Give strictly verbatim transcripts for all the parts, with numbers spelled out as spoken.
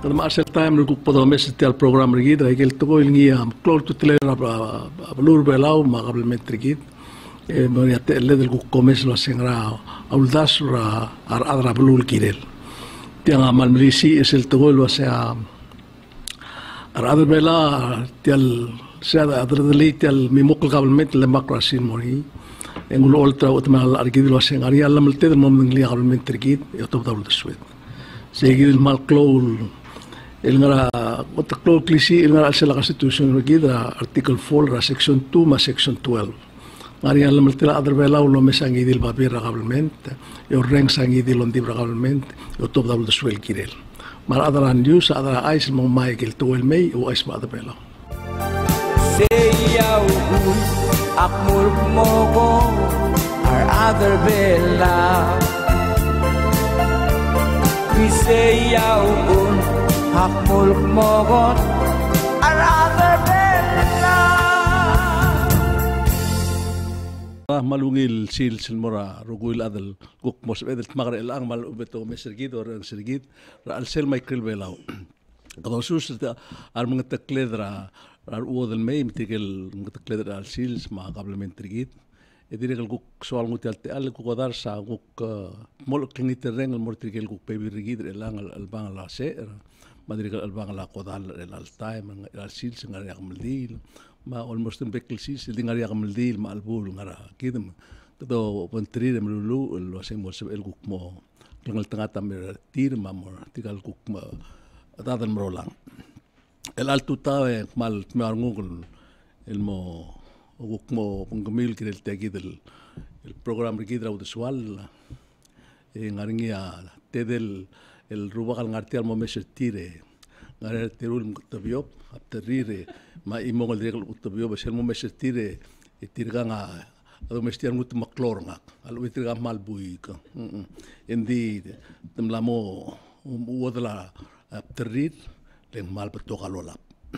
kada maasel time ru podo mes tel program rigid ra gel to il ngia klor tu tele ra blur belau ma qablement rigid e mo ya te le del ku komes lo sengra auldas ra ar adra blul kirel tianga mal milisi es el to lo sea ar adra bela tel sea adra deli tel mi mokl qablement le makrasin mori engul ultra utmal argid lo sengaria lam te del mom ngli qablement rigid yo to dawul swed seguir mal clol el ngara kota clol klisi el ngara sela constitution regida article four ra section two ma section twelve ngari alam tela adar bela ulo mesangi dil papir regablement yo reng sangi dil on dib regablement yo top dawul swel kirel mar adar news adar ais mo michael twel may o ais ma adar bela sayaw akmur mo ko ar adar bela sayaw hakmul mogon another bella malungil sil silmora rugul adal guk mos edel tmagre elang mal ubeto mesergid or sergid ra al sel michael belau kado sus ar mga takledra ar uodel may mtigel mga takledra al sils ma qablement rigid edire gal guk soal ngutel te al guk odar sa guk mol klingit reng al mortrigel guk pebi rigid elang al bang la se madri gal al bang la qodal el al time al sil singar yak maldil ma almost en bekel sil singar yak maldil ma al bul ngara kidem do pontrire mlulu lo hacemos el guk mo klingal tangata mer tir ma mor tigal guk ma adal mrolang el altu tawe mal mar ngul el mo وكمو بنجميل كده التأكيد البرنامج كده أو السؤال نعرنيا تدل الربع النارتي الممشى تيره نعرف تقول مكتبيوب أبتريره ما يمول رجل مكتبيوب بس الممشى تيره تيرجعنا هذا مشتي أنا مت مكلورنا هذا ويترجع مال بويك إندي تملامو وذلا أبترير لين مال بتوغالولا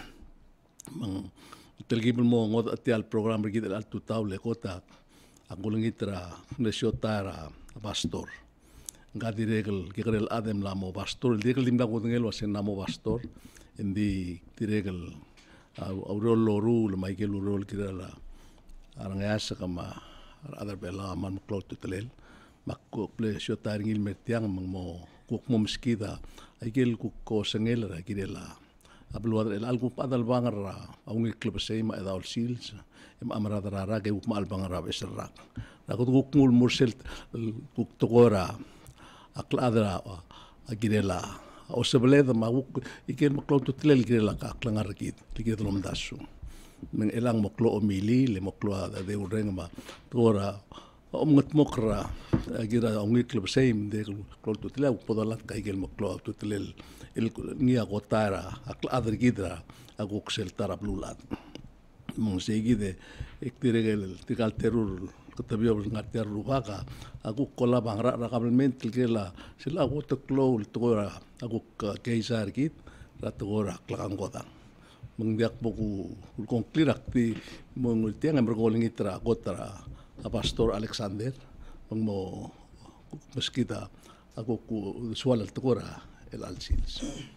telgib mo ngod atial program rigid al tu taule kota angulingitra nesiotara pastor ngadi regel kigrel adem lamo pastor regel limda godengel wasen namo pastor indi tiregel aurol loru michael urol kirala arangasa kama adar bela man klot tutelel makko ple siotara ngil mertiang mo kuk mo meskida aigel kuk ko sengel ra kirela abluad el algo padal bangra aung club sema edal sils em amra dara ke up mal bangra besrak la ko guk mul mursel guk togora akladra agirela o sebeleda ma guk iken maklo tutlel girela ka klangar kit tikit lom dasu men elang moklo omili le moklo da de ureng ma togora omngat mokra agira aung club sem de klo tutlela podalat ka igel moklo tutlel el nia gotara akladr gidra aguksel tarablulat mon seguide ektiregel tikal terur katabio ngater ruhaka aguk kola bangra rakabalment kela sila gotaklo tora aguk keisar git ratogora klanggoda mengdiak boku konkrirak ti mengultiang bergoling itra gotara pastor Alexander mengmo meskita aguk sual tora el alcils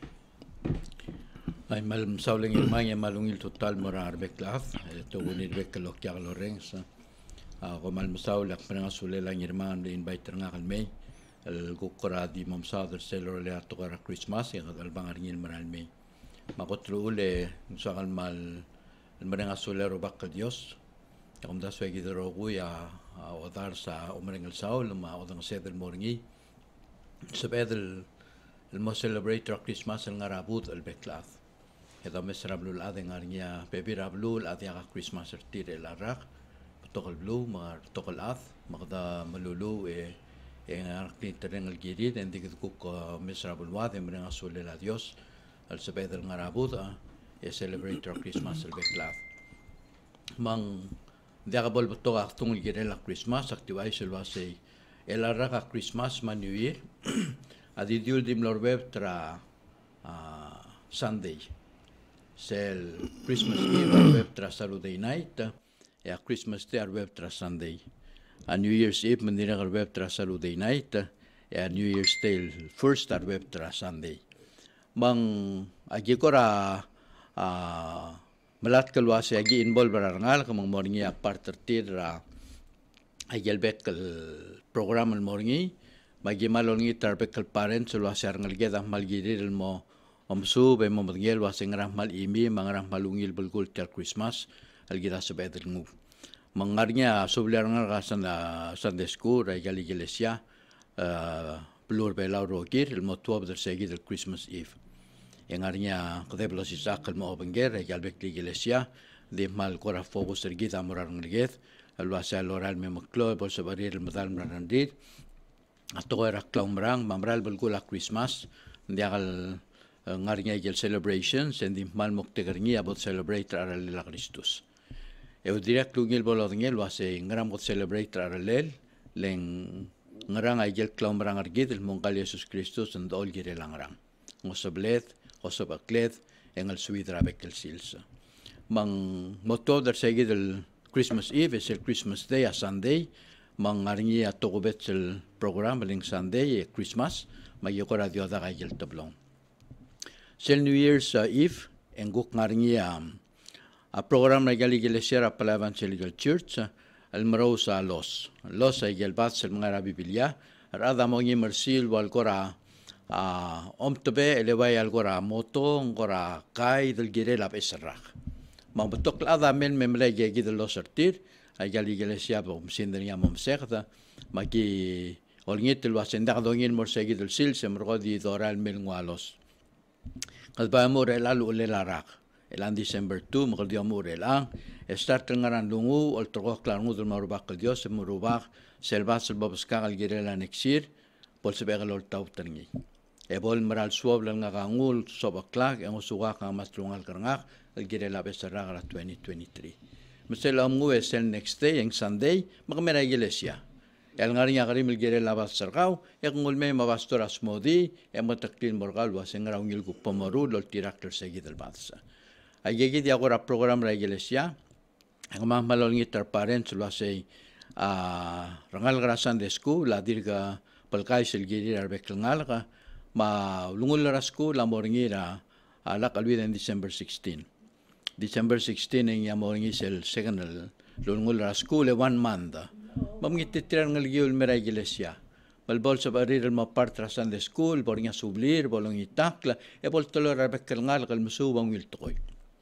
ay mal sauling ilmanya malungil total morar beklaf to unir beklok ya lorenz ko mal saulak pernga sulela ngirman de invite nga kalme el gukora di mam sadr selor le atogara christmas ya dal bangar ngil maral me makotro ule sakal mal el marenga solero bakka dios kom da swegi de rogu ya odar sa umrengel saul ma odang sedel morngi sebedel الما celebrate Christmas الغرابوت البكلاث هذا مسر بلو الأذى غارنيا بيبي رابلو الأذى غا Christmas ارتير العراق بتوغل بلو ما بتوغل أذ مغدا ملولو إيه إيه غارقين ترين الجديد عندك تكوك مسر بلو الأذى من غسول الأديوس السبيد الغرابوت يه celebrate Christmas البكلاث من دعابل بتوغا تون الجديد Christmas أكتواي سلواسي العراق Christmas ما New Year Adidiul dim lorweb tra uh, Sunday. Sel Christmas Eve arweb tra Saturday night. Ya Christmas Day arweb tra Sunday. A New Year's Eve mandira arweb tra Saturday night. Ya New Year's Day first arweb tra Sunday. mang agi ko ra uh, malat kalwasi agi involve rangal kamang morngi a partertir ra agi albek kal program al morngi magi malongi tarbek kal parents luasi rangal geda malgirir mo omsu be mo mangel wasi ngarah mal imi mangarah malungil bulgul tel Christmas algida sebedel ngu mangarnya subler ngar kasan Sunday school ra gali iglesia pelur belau rogir el motuab del segi del Christmas Eve engarnya kedeblos isakal mo obenger ra gal bek iglesia de mal kora fokus ergid amorar ngerget alwasa loral me maklo bol sebarir el madal mrandir atto era klaumrang mamral bulgul a Christmas ndiagal ngarnya igel celebrations and mal moktegerni about celebrate ara la Christus eu direct lungil bolodngel wase ngaram got celebrate aralel leng ngarang igel klaumrang argid el mongkal Jesus Christus and all gire langrang ngosablet ngosabaklet engel suidra bekel silsa mang moto der segi del Christmas Eve es el Christmas Day a Sunday mang ngarngi atogobet el program leng Sunday Christmas mayokora dio da igel tablong sel New Year's uh, Eve enguk ngarngi um, a program na gali iglesia ra pala Evangelical Church al maro sa los los ay gelbat sa mga Biblia rada mo ngi mersil wal kora a om tobe eleway al kora moto ngora kai del gire la pesrak mabutok la da men memle gegi del los artir ay gali iglesia bom sindria mom sekta magi olngit lo asenda dongin morsegi del sil semrodi doral mel ngalos kadba mo relalu lelarak elan December two makal dia mure lang start ngaran lungu ol trok klarngu del marubak kal dios marubak selva selba buska al girela nexir pol sebegal ol tau terni e bol maral suab lang ngangul sobaklag ang usuga ka mastrungal karngak al girela besara gara twenty twenty-three mesel amgu esel next day yang Sunday makamera iglesia el ngarinya karim el girela basargau ek ngulme mabastor asmodi e mataklin morgal wasengra ungil ku pomoru lol tirakter segi del badsa ayegi dia agora program ra iglesia ang mga malolngi tar parents lo say a rangal grasan de school la dirga palkai sel giri arbek ngal ka ma lungul ra school la morngi ra ala kalwi den December sixteen December sixteen ang ya morngi sel second lungul ra school e one month mamngit titran ngal giul mera iglesia balbol sa barir ma part ra san de school bornga sublir bolong itakla e bol tolor arbek ngal kal musubang wil toy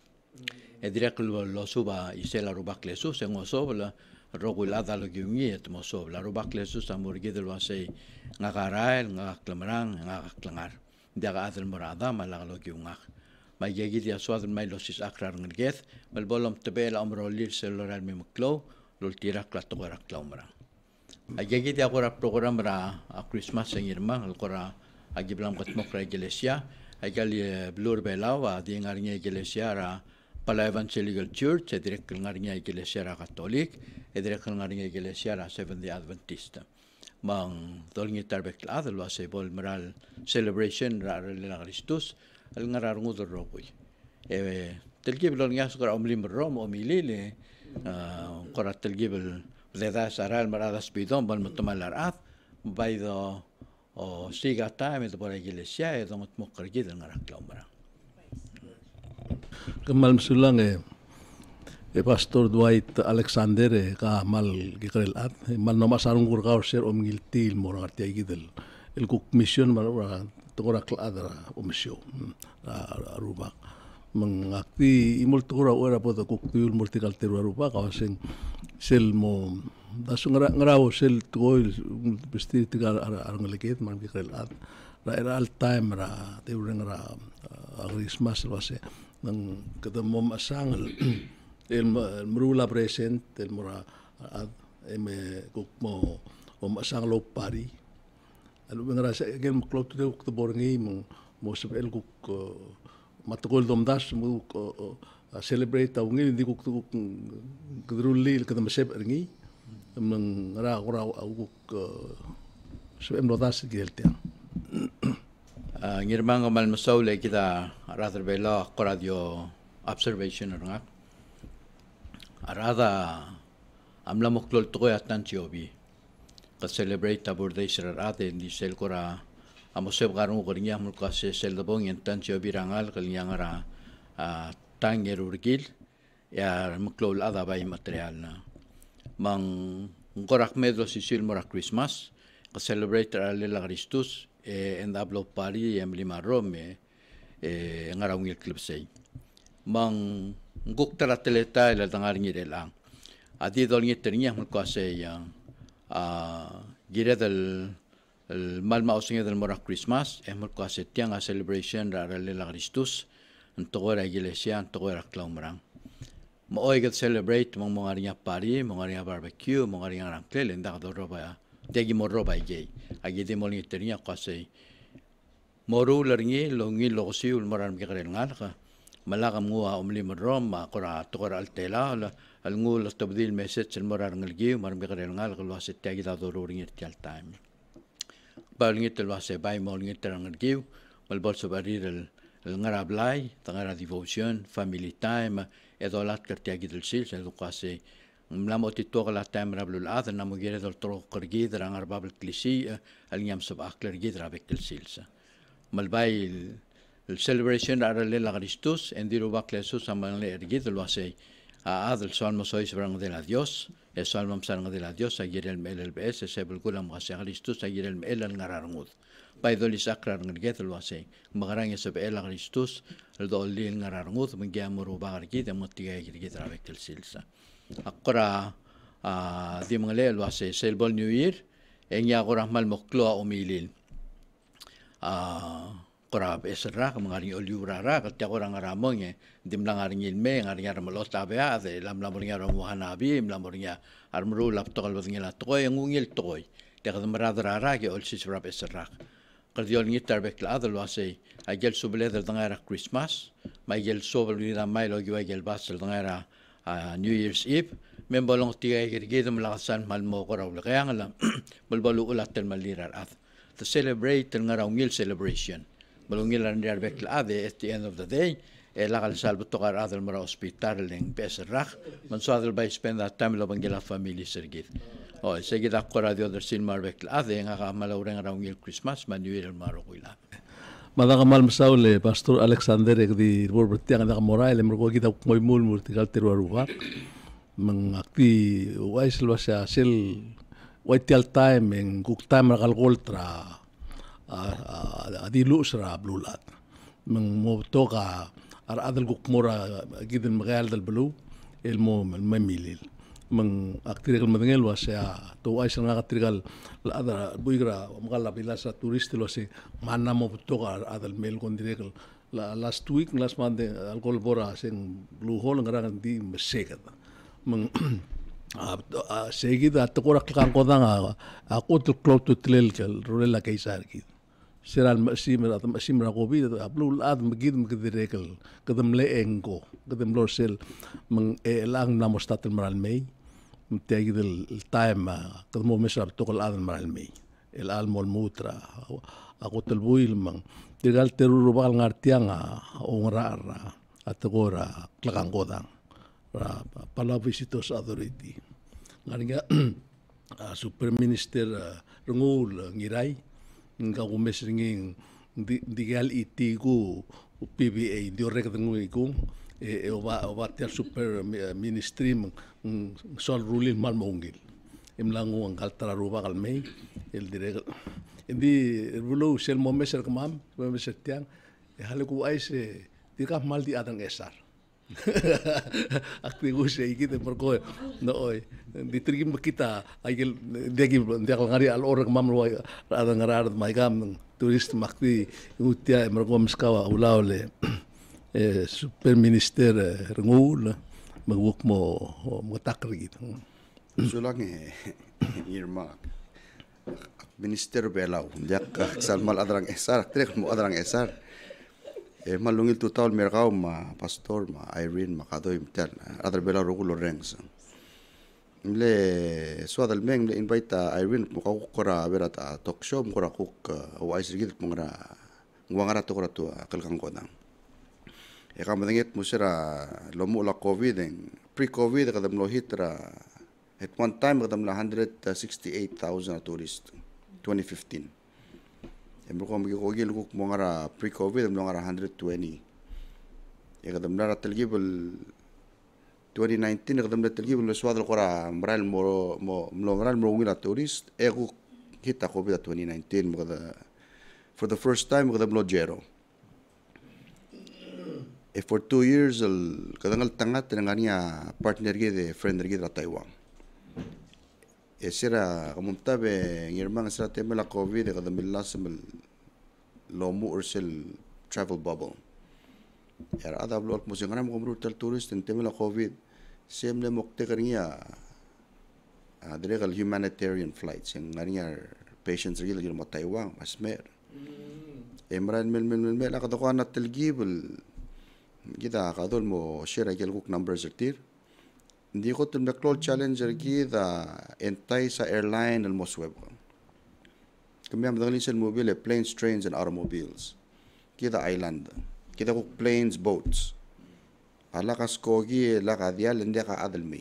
e direct lo suba isela rubak lesus en osobla rogulada lo gyungi et mosobla rubak lesus amurgi del wasei ngakarael ngaklamrang ngaklangar daga adel murada malag lo gyungak mayegi dia swad may losis akrar ngget bal bolom tebel amro lir celular mi muklo lol tirak la togara klaumrang ayegi dia kora program ra a Christmas en irma kora agiblam katmok ra iglesia agali blur belawa di ngarnya iglesia ra pala Evangelical Church, e direct ngarnya iglesia ra Katolik, e direct ngarnya iglesia ra Seventh-day Adventista. Mang tolngi tarbek la lo ase bol meral celebration ra la Christus, al ngararngu do rokoy. E telgib lo ngas kora omlim rom omilile, kora telgib de da saral maradas bidon bal mutamalar baydo o siga time de por iglesia e domot mokrgi del ngarak laumara. Kemal msulang e e pastor Dwight Alexander e ka mal gikrel at mal no masarung kurkaw ser om giltil mor arti gidel el kuk mission mal ora tokora kladra o mission arubak mangakti imol tokora ora poto kuk tiul multikal teru arubak awaseng sel mo dasu ngara ngaraw sel toil besti tigal arngeleket man gikrel at ra era all time ra teureng ra Christmas wase nang ketemu masang el merula present el mura eme kuk mo o masang lo pari alu ngrasa gen klot tu kuk borngi mo mo sebel kuk matkol domdas mo celebrate taungi di kuk kuk kedruli kedam sep ngi nang ra ora kuk sebem lodas geltian Uh, ngirmang mal masaule kita rather bela radio observation nga arada amla moklol to atan chiobi ka celebrate tabur de sirar ate di sel kora amo seb garung ko niya mo kasi seldabong yentan siya birangal kalinya ngara tangerurgil ya mklol ada bay material na mang ngorak medro sisil mora Christmas ka celebrate alela Christus e endablo pari em lima rome e ngarang il club sei mang nguk tara teleta ila tangar ngirelang adi dol ngiternya mo kasi yang a gira del el mal mausinga del mora Christmas e mo kasi tiang a celebration ra alela Christus entogora iglesia entogora klaumrang mo oigat celebrate mong mga ringa party, mga ringa barbecue, mga ringa rangkel, enda ka roba degi mo roba igay. Agi di mo ni terinya kasi moru laringi longi lokosi ulmaran mi karen ngalaka. Malaka mua umli mo Roma kora tokora altela al ngul tabdil message al morar ngalgi mar mi karen ngalaka lo se tagi da doro ringi tial time. Balingi tel wase bay mo ringi terang ngalgi mal bolso barir el ngara blai, tangara devotion, family time, edo lat kertia gidel sil, edo kasi mlamo tito la time rablul ad, namo gire dol tro kergi drang arbabel klisi, al nyam sab akler gidra bekel silsa. Malbay el celebration ara le la Christus, endiro bakle sus amal le ergid lo ase a ad el salmo sois brang de la Dios, el salmo sarang de la Dios, agir el mel el bes, sebel kulam kasi Christus, agir el mel al ngararngud. Paidoli sakrar ngerget lo ase magarang ya sebe ela Kristus el doli ngararngut mengiamuru bagar kita mutiga kita rabek tel silsa akora a di mangle lo ase selbol new year engya agora mal moklo umilil a kora besra mangari oliurara kat agora ngaramong e dimlang aringil me ngari ngarmalo tabea de lam lam ngaro muhanabi lam ringa armru laptol ngila toy ngungil toy de kadamradra ra ke olsis rab esra Kardiol ngitar bek la adal wase agel subledar dangara Christmas maigel sobel nira mailo giwa gel basel dangara New Year's Eve membolong tiga gergeda malakasan malmo ko raw kaya ngala balbalu ulat tel malirar at to celebrate tel ngara ngil celebration balungil ran bek la ade at the end of the day e lakal salbo to kar adal mara hospital leng pesrak man so adal by spend that time lo bangela family sergit oh sige da ko radio der sin marbek la ade nga ka malawreng raw ngil Christmas manuel maro kuila madaga mal masaule pastor Alexander di bor bertiang da moral mergo kita moy mul murtikal teru ruwa mang akti wais lo sa sel waital time en kuk time kal goltra adi lusra blulat mang mo toka ar adal kuk mora gidan magal dal blu el mo mamilil mang aktigal madengel wasa to ay sana aktigal ada buigra magala bilasa turista lo se mana mo toka adal mel kon direkal la last week last month alcohol bora sen blue hole ngarang di mesega mang seguida tokora kan kodanga ako to close to tlel kel rolela kaisar ki seral simra simra ko bi blue ad magid magdirekal kadam leengo kadam lo sel mang elang namo statel maral mei تجد التايم قدمو مشرب تقول هذا المرالمي الالمو الموترا اقوت البويل من تقال ترو بال نارتيانا اونرار اتغورا كلان غودان para visitos authority ngania super minister rungul ngirai nga kumesringing digal itigu P B A dio rek dengu e oba oba ter super ministry sol ruling mal mongil imlangu ang kaltara ruba kalmei el direk indi rulo sel momeser kamam momeser tiang e haleku aise dikah mal di adang esar aktigu se ikite perko no oi ditrigim kita agel degi dekal ngari al orang mam lo adang ngarar mai gam turist makti utia mergo meskawa ulaule super minister rengul magwuk mo matakr gitu. Sulang eh irma minister belau jak salmal adrang esar trek mo adrang esar eh malungil total merkau ma pastor ma Irene ma kadoy mtel adar belau rogul rengs le suadal meng le invite Irene mo ka kora berata talk show mo kora kuk wais rigit mo ngara ngwangara to kora to kalkang kodang e kamadangit mo sira lomo la covid en pre-covid kadam lo hitra at one time kadam la one hundred sixty-eight thousand tourist twenty fifteen Embro ko magi ko gil ko mongara pre-COVID mongara one hundred twenty. Ya kadam nara telgibel twenty nineteen kadam na telgibel swadal kora mral mo mo mral mo ngila tourist e ko kita COVID twenty nineteen mo kada for the first time kadam lo zero. E for two years al kadangal tangat ngania partner gide friend gide ra Taiwan. E sira kamuntabe ngirmang sira temela COVID kadam bilasam lomu ursel travel bubble. Era ada blok musim ngana mo tal tourist temela COVID semle mokte karnia adregal humanitarian flights yang ngania patients gide gide mo Taiwan masmer. Emran mil mil mil mil akadako na telgibel kita kadol mo share agel kuk numbers كتير ndi ko tum cloud challenger kita entay sa airline al mosweb kami am dagali sel mobile planes trains and automobiles kita island kita kuk planes boats ala kaskogi la kadial ndi ka adalmi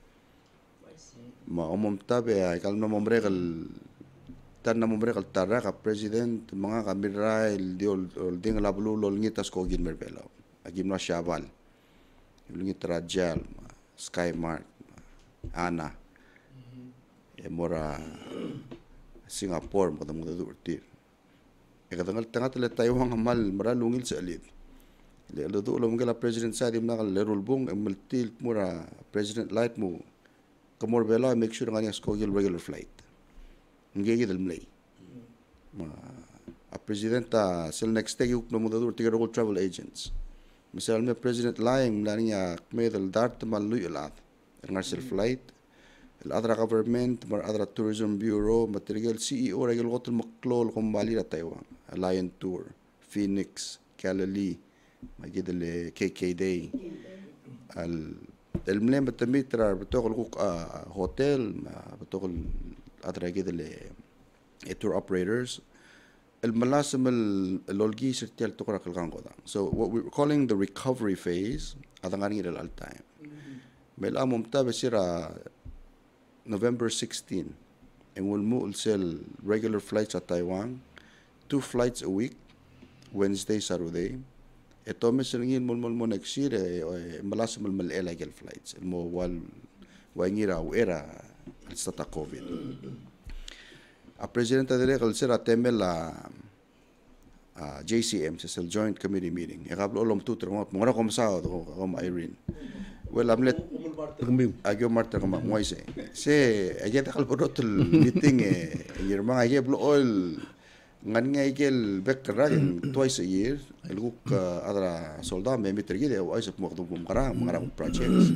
ma umum tabe ay kalma momregal tan na momregal tara ka president mga kamirail diol ding lablu lol ngitas ko gin merbelaw agim na Shabal, yung Trajal, Skymark, Ana, e mora Singapore, mo kadang mga durtir. E kadang tangat le Taiwan amal mara lungil sa alid. Le alo do ulam gala president sa dim nakal lerul bung emaltil mura president light mo kamor bela make sure nga niya skogil regular flight. Ngegi dal mlay. Ma a presidenta sel next day yuk no mo dur tiga travel agents. Misal me president lying nanya medal dart malu ilat ngasel flight el adra government mar adra tourism bureau material C E O regel gotul maklol kumbali la Taiwan Lion Tour Phoenix Galilee magidele K K Day al el mlem betamitra betokol kuk hotel betokol adra gidele tour operators الملاسم اللولجي سرتيال تقرأ كالغانغودا. So what we're calling the recovery phase هذا غني إلى التايم. بلا ممتاز سيرا November sixteenth and we'll move sell regular flights at Taiwan, two flights a week, Wednesday, Saturday. etomi singin mul mul mo next year malasam mal mal illegal flights mo wal wangira era alstata COVID. A presidente de regal sera temela a J C M sa joint committee meeting. E kablo olom tutro mo ngora kom sao kom Irene. Well amlet agyo marta kom moise. Se ageta kalbodot meeting e yirma agye blo oil ngan nga igel bekra twice a year elguk adra solda me mitrgide o aisap mo kdum kara mga projects.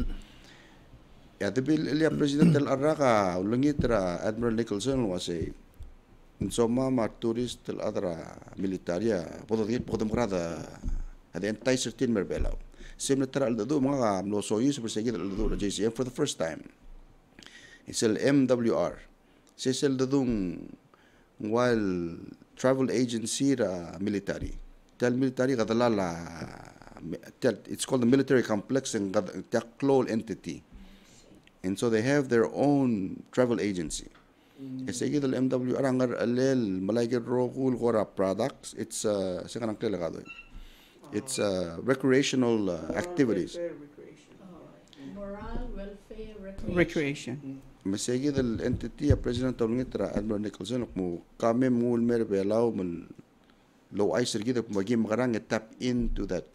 Ya debil elia president el araka ulungitra Admiral Nicholson was a insomma ma tourist el adra militaria podo dit podo mrada ada entai certain merbelao semne tra al do mga no so use perseguir el do J C M for the first time it's el M W R se sel do while travel agency ra military tel military gadala la it's called the military complex and the close entity. And so they have their own travel agency. Kasi mm. M W R angar alel malay rokul gora products. It's uh, sekarang kaya lagado. It's uh, recreational uh, activities. Moral, welfare, recreation. Recreation. Masigi del entity a president of Ngitra Admiral Nicholson mo kami mul mer belaw mun low ice gida magi magarang tap into that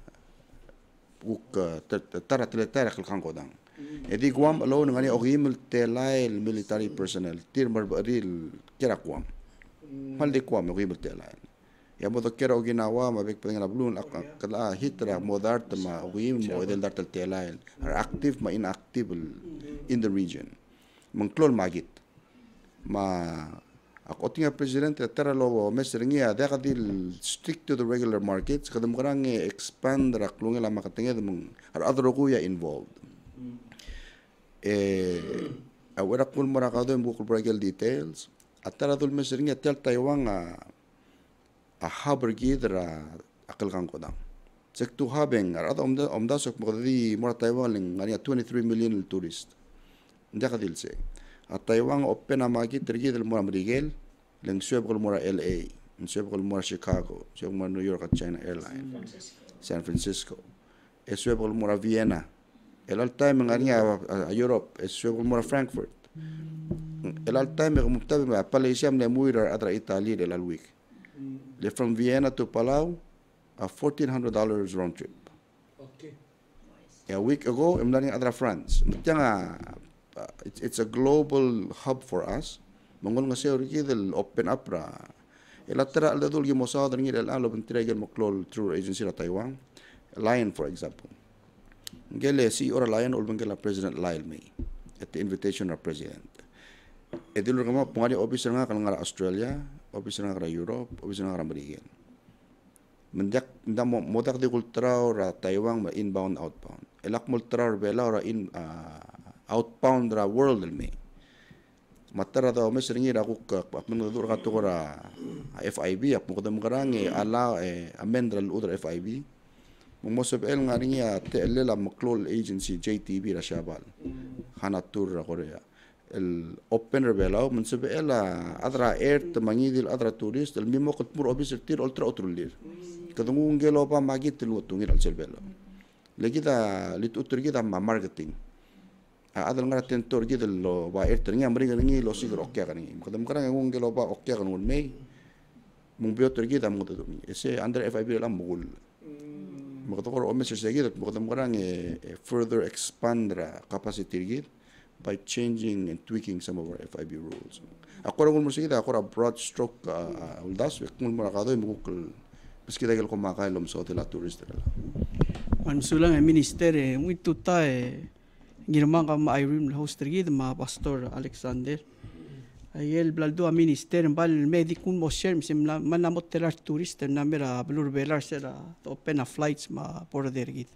book tara tara kalkangkodang. Edi Guam alone ngani ogimul telay military personnel tir marbaril kira Guam. Maldi Guam ogimul telay. Ya mo kira oginawa mabik pengala blun akala hitra modart ma ogim mo del dartal telay are active ma inactive in the region. Mengklol magit. Ma ako tinga president tara lo mesringia dekadil stick to the regular markets kadam karang expand raklunga la makatinga mong are other kuya involved. Eh, awara kul marakado yung bukul bregal details. At tara dul meseringa tel Taiwan a a haber gidra akal kang kodang. Sektu habeng arada omda omda sok magdi mora Taiwan ling ngania twenty-three million tourist. Ndaka dilse. At Taiwan open amagi tergi del mora Miguel ling sueb kul mora L A. Suwebol mura Chicago, suwebol mura New York at China Airlines, San Francisco. E suwebol mura Vienna. El al time ngarinya a Europe, e suwebol mura Frankfurt. El al time kumutabi ma Malaysia mle muira atra Italy el al week. Le from Vienna to Palau, a fourteen hundred dollars round trip. Okay. A week ago, I'm learning other France. Uh, it's, it's a global hub for us. Mongol nga siya origid open up ra. Elatera al dadul gimo sa adang ngil alo bentiragel moklol through agency ra Taiwan. Lion, for example. Ngele si ora Lion ul bengela President Lyle May at the invitation of President. Edilur kamo pungari officer nga kan nga Australia, officer nga Europe, officer nga Amerika. Mendak ndam modak de kultura ra Taiwan ma inbound outbound. Elak multra bela ra in uh, outbound ra world me. Matara daw mes ringi ra kuk pak mendur ka to ra F I B ap mo kadam garangi ala eh, amendral udra F I B. Mumosab el nga ringi te lela maklol agency J T B ra Shabal. Hanatur ra Korea. El open rebela mensab ela adra air te mangidil adra tourist el mimo kat pur officer tir ultra outrulir. Kadung ngelo pa magit tilu tungir al selbelo. Lagi da lit utur kita ma marketing. Adal ngara tentor kita lo ba air teringa meringa ngi lo sigro okya kan ngi. Kadam karang ngung ngelo pa okya kan ngun mei. Mung biotur kita mo to mi. Ese under F I B lam mugul. Makatokor o message kita kadam karang further expand ra capacity kita by changing and tweaking some of our F I B rules. Ako ra ngul mo sigida ako ra broad stroke uldas ngul mo ra kadoy mugul. Meski dahil kumakain lom sa hotel at tourist nila. Mansulang ang minister eh, mwito ta eh, ginamang ka ma-Irene host rin, ma Pastor Alexander. Ayel blaldo ang minister, bal medikun mo share, misim manamot telar tourist, na mera blur belar sila, to open a flights ma border git.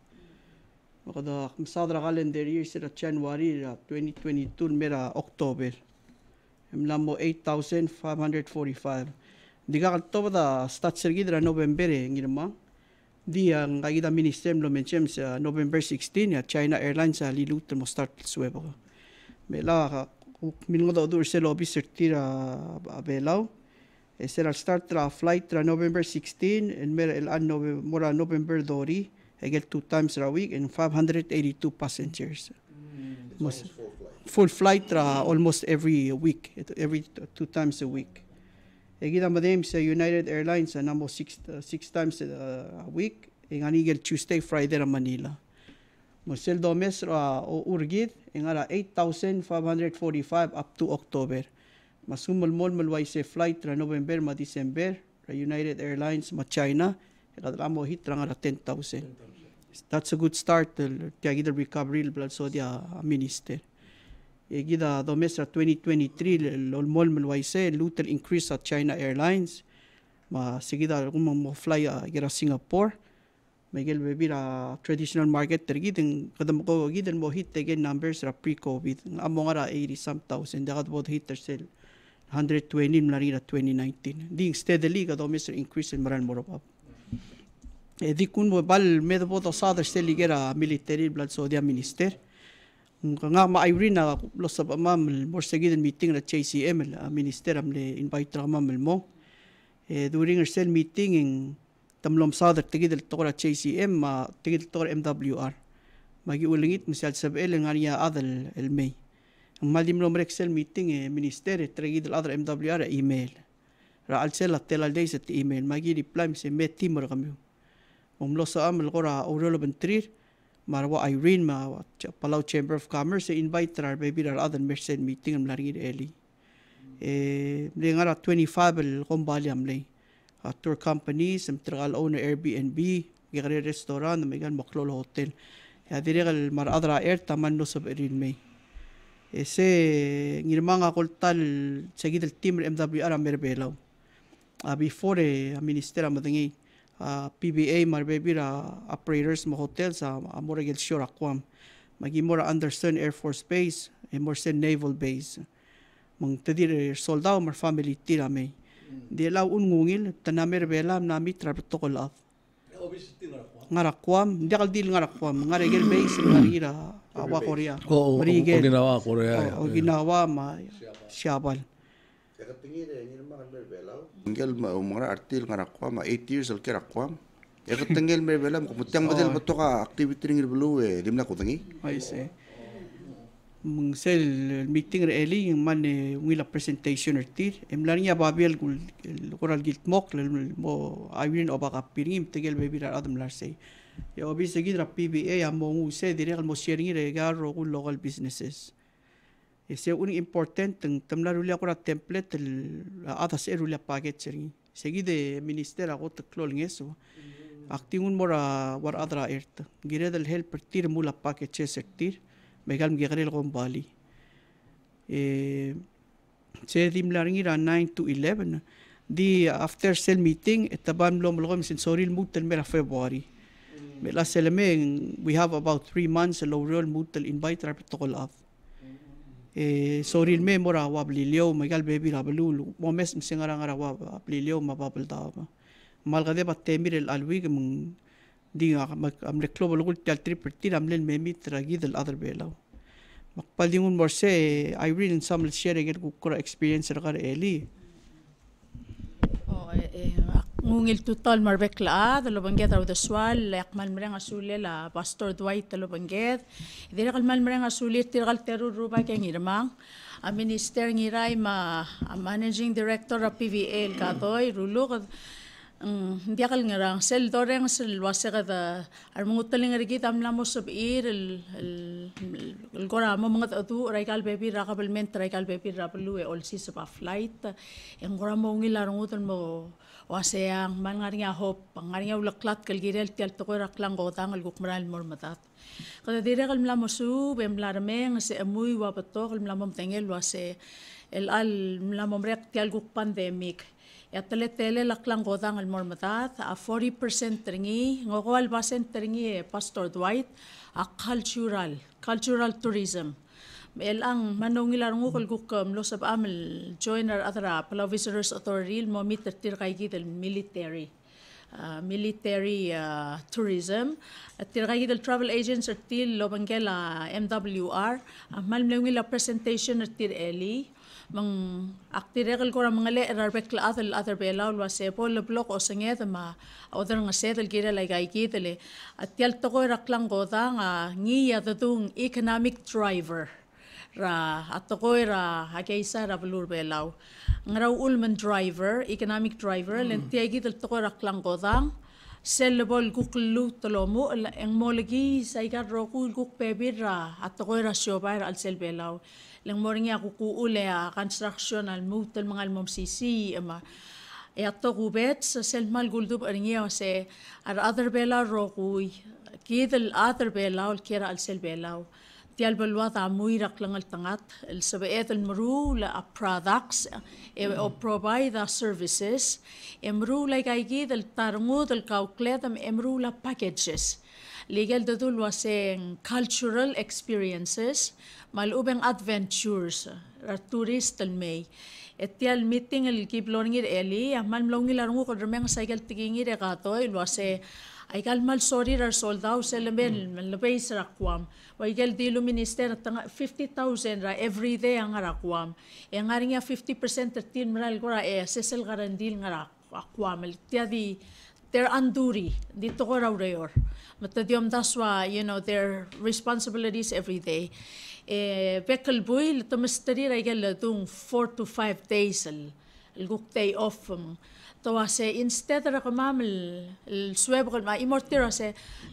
Makada kumsadra calendar year sila January twenty twenty-two, mera October. Imlam mo eight thousand five hundred forty-five. Di ka kalto da stats sergidra November eh ngirma. Di ang kagida minister lo mention sa November sixteen ya China Airlines sa lilut mo start suwebo. Mela ka mingo da dur sa lobby sertira abelaw. E sera start tra flight tra November sixteen and mera el an mora November dori egel two times a week and five hundred eighty-two passengers. Mm, Most, full flight tra almost every week, every two times a week. Kita madem sa United Airlines na mo six uh, six times a week. Ang anigel Tuesday, Friday ra Manila. Mosel domes ra o urgid ang ara eight thousand five hundred forty-five up to October. Masumol mol malway sa flight ra November ma December ra United Airlines ma China. Kada mo hit ra nga ten thousand. That's a good start. Tiagi the recovery blood so dia minister. Gida domestra twenty twenty-three lolmol malwaise lutel increase at China Airlines ma sigida kung mo fly uh, gira Singapore Miguel bebira traditional market tergid kadam ko gidan mo hit again numbers ra pre-COVID amo nga ra eighty some thousand dagat bod hit sel one hundred twenty mlarira twenty nineteen ding steadily ka domestra increase in maran morop e di kun mo bal medo bod sa other sel gira military blood so dia minister nga ma-Irene na los sa mamel more seguidan meeting na J C M la minister am le invite ra mamel mo eh during our cell meeting in tamlom sa der tigid to ra J C M ma tigid to M W R magi ulingit misal sabel nga niya adal el May ang malim lo cell meeting eh minister tigid other M W R email ra al cell at telal days at email magi reply se met team ra kami umlo sa amel ko ra orolo bentrir Marwa Irene ma Palau Chamber of Commerce invite ra baby ra other merced meeting am laringid eli eh ngara twenty-five el kombali am lay tour companies am tragal owner Airbnb gare restaurant may gan maklol hotel ya diregal mar adra air taman no sab erin may ese ngirma nga koltal sagid el team M W R am merbelaw uh, before eh minister am dangi Uh, P B A marbebira operators mo hotels sa uh, Moragel Shore Aquam magimora Anderson Air Force Base e Morsen Naval Base mong tadir soldado mar family tira may mm. di law ungungil tanamer bela nami protocol of ngarakwam di kal dil ngarakwam ngaregel base ngarira awa Korea o ginawa Korea o ginawa ma Siabal Tinggal ma umara artil ngarakwam eight years al kirakwam. Ya ketinggal merbelam kumutang badal bato ka activity ngir belu eh dimna ko tangi. Ay se. Mung sel meeting re eli man wila presentation ertir. Emlan niya babiel gul koral giltmok mo ayrin obaka piring tinggal baby ra adam larsay. Ya obi segi ra P B A amo nguse dire mo sharing re garo gul local businesses. Ese un important teng tamla rulia ko ra template el atas e rulia packet sering. Segi de minister ako teklol ngeso. Aktingun mora war adra ert. Gire del help tir mula packet sektir. Megal mgigrel kon bali. Eh se dim laringi ra nine to eleven. Di after cell meeting etabam lom lom sensoril mutel mera February. Mela seleme we have about three months low real mutel invite ra protocol of. Eh soril me mora wablilio megal baby rablu mo mes msingara ngara wablilio mababal dawa. Malgade batemir el alwig mung di nga am le club lugul tal trip pertir am len memi tragi del other belaw. Makpal dingun morse Irene sam share gel kukura experience ragar eli. Oh eh ngungil total marbekla dalo banget aw de swal yakmal mreng asule la Pastor Dwight dalo banget dire kalmal mreng asule tirgal teru ruba keng irmang a minister ngiray ma a managing director of P V A kadoy rulog hindi akal ngarang sel doreng sel wasega da armunguteling rigi tamla mo sabir el el gora mo mga atu raikal baby rakabel ment raikal baby rapelu e olsi sa flight en gora mo ngilarungutel mo waseyang man nga ringa hop nga ringa ulaklat kalgirel tial tokoy raklang gotang algukmaral mormatat kada dire kal mla mosu bem larmeng se amuy wapato kal mla mom tengel wase el al mla mom rek tial guk pandemic ya tele tele laklang gotang al mormatat a forty percent tringi ngokol basen tringi Pastor Dwight a cultural cultural tourism el ang manongilar ngukol gukam lo sab amel joiner adra Palau Visitors Authority mo meter tir kay gidel military uh, military uh, tourism at tir kay gidel travel agents at til lo bangela M W R uh, malmlengila presentation at tir eli mang aktirekal ko ra mga le rarbek la atal atar belaw wa se pol blok o senget ma other nga setel gira lay kay kitele at tial to ko raklang ko ta nga ngiya tatung economic driver ra ato ko ra hakaysa ra blur belaw nga raw ulman driver economic driver len tiagi tel to ko raklang ko ta sellebol guklu tolomo ang molagi sa ikat roku guk pebira ato ko ra shobar al sel belaw lang moring ya kukuule a construction al mutel mga almom sisi ama e ato kubet sa selmal guldub aringiya se ar other bela rokuy kidel other bela ul kira al sel bela tial balwa ta muy raklang al tangat el sabeet al mru la products e o provide the services emru like ay kidel tarngud al kauklet am emru la packages legal dadul waseng cultural experiences malubeng adventures ra tourist al may etial meeting el kiplongir eli amal mlongil arungo ko remeng cycle tigingir e gato ilwase ay kalmal sorry ra soldao selben malbay rakwam waigel dilo minister tanga fifty thousand ra every day ang rakwam e ngaringa fifty percent thirteen mral gora e sesel garandil nga rakwam tiadi their anduri dito ko raw rayor matadiom daswa you know their responsibilities every day eh bekal boy to misteri raigel tung four to five days el guk day off to ase instead ra kamam el swebol ma imortira se